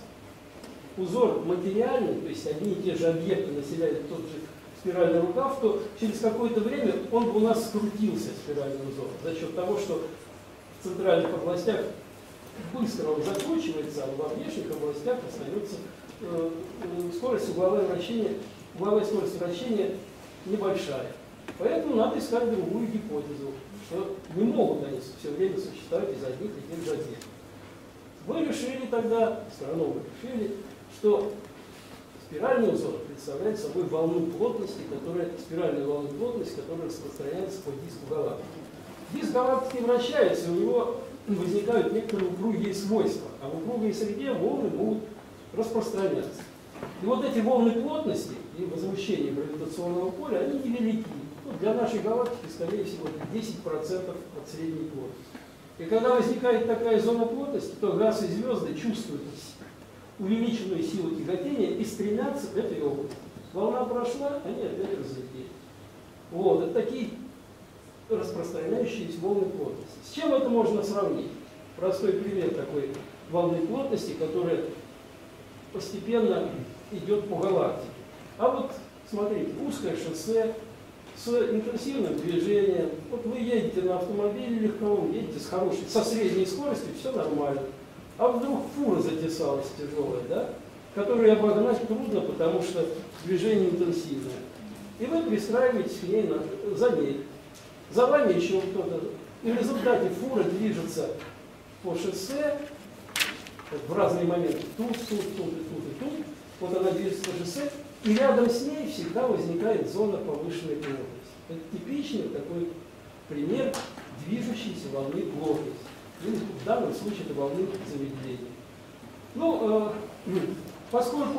узор материальный, то есть одни и те же объекты населяют тот же спиральный рукав, то через какое-то время он бы у нас скрутился, спиральный узор, за счет того, что в центральных областях быстро он закручивается, а во внешних областях остается э, э, скорость углового вращения, угловая скорость вращения небольшая. Поэтому надо искать другую гипотезу, что не могут они все время существовать из одних и тех же объектов. Мы решили тогда, астрономы решили, что спиральный узор представляет собой волну плотности, которая, спиральную волну плотности, которая распространяется по диску галактики. Диск галактики вращается, и у него возникают некоторые упругие свойства, а в упругой среде волны могут распространяться. И вот эти волны плотности и возмущения гравитационного поля, они невелики. Ну, для нашей галактики, скорее всего, десять процентов от средней плотности. И когда возникает такая зона плотности, то газ и звезды чувствуют увеличенную силу тяготения и стремятся к этой области. Волна прошла, они опять разлетели. Вот, это такие распространяющиеся волны плотности. С чем это можно сравнить? Простой пример такой волны плотности, которая постепенно идет по галактике. А вот, смотрите, узкое шоссе с интенсивным движением. Вот вы едете на автомобиле легковом, едете с хорошей, со средней скоростью, все нормально. А вдруг фура затесалась тяжелая, да, которую обогнать трудно, потому что движение интенсивное. И вы пристраиваетесь к ней, на, за ней. За вами еще кто-то. И в результате фура движется по шоссе вот, в разные моменты. Тут, тут, тут, и тут, и тут. Вот она движется по шоссе. И рядом с ней всегда возникает зона повышенной плотности. Это типичный такой пример движущейся волны плотности. В данном случае это волны замедления. Ну, э, поскольку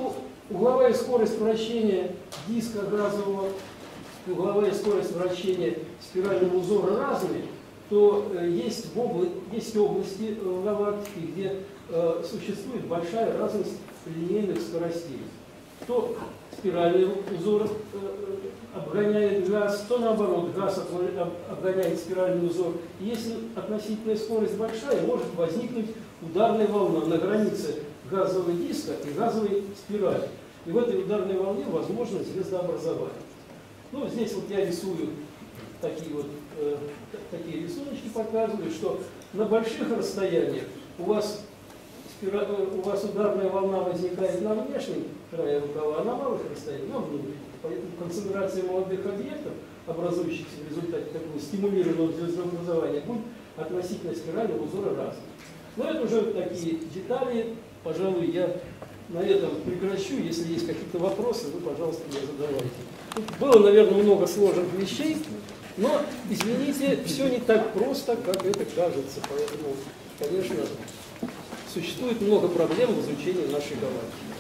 угловая скорость вращения диска газового, угловая скорость вращения спирального узора разные, то э, есть, в обла есть области э, галактики, где э, существует большая разность линейных скоростей. То спиральный узор э, обгоняет газ, то наоборот, газ обгоняет спиральный узор. И если относительная скорость большая, может возникнуть ударная волна на границе газового диска и газовой спирали. И в этой ударной волне возможно звездообразование. Ну, здесь вот я рисую такие вот э, такие рисуночки, показываю, что на больших расстояниях у вас, спира... у вас ударная волна возникает на внешнем крае рукава, а на малых расстояниях на внутреннем. Поэтому концентрация молодых объектов, образующихся в результате такого стимулированного звездообразования, будет относительно спирального узора разной. Но это уже такие детали. Пожалуй, я на этом прекращу. Если есть какие-то вопросы, вы, пожалуйста, мне задавайте. Тут было, наверное, много сложных вещей, но, извините, все не так просто, как это кажется. Поэтому, конечно, существует много проблем в изучении нашей галактики.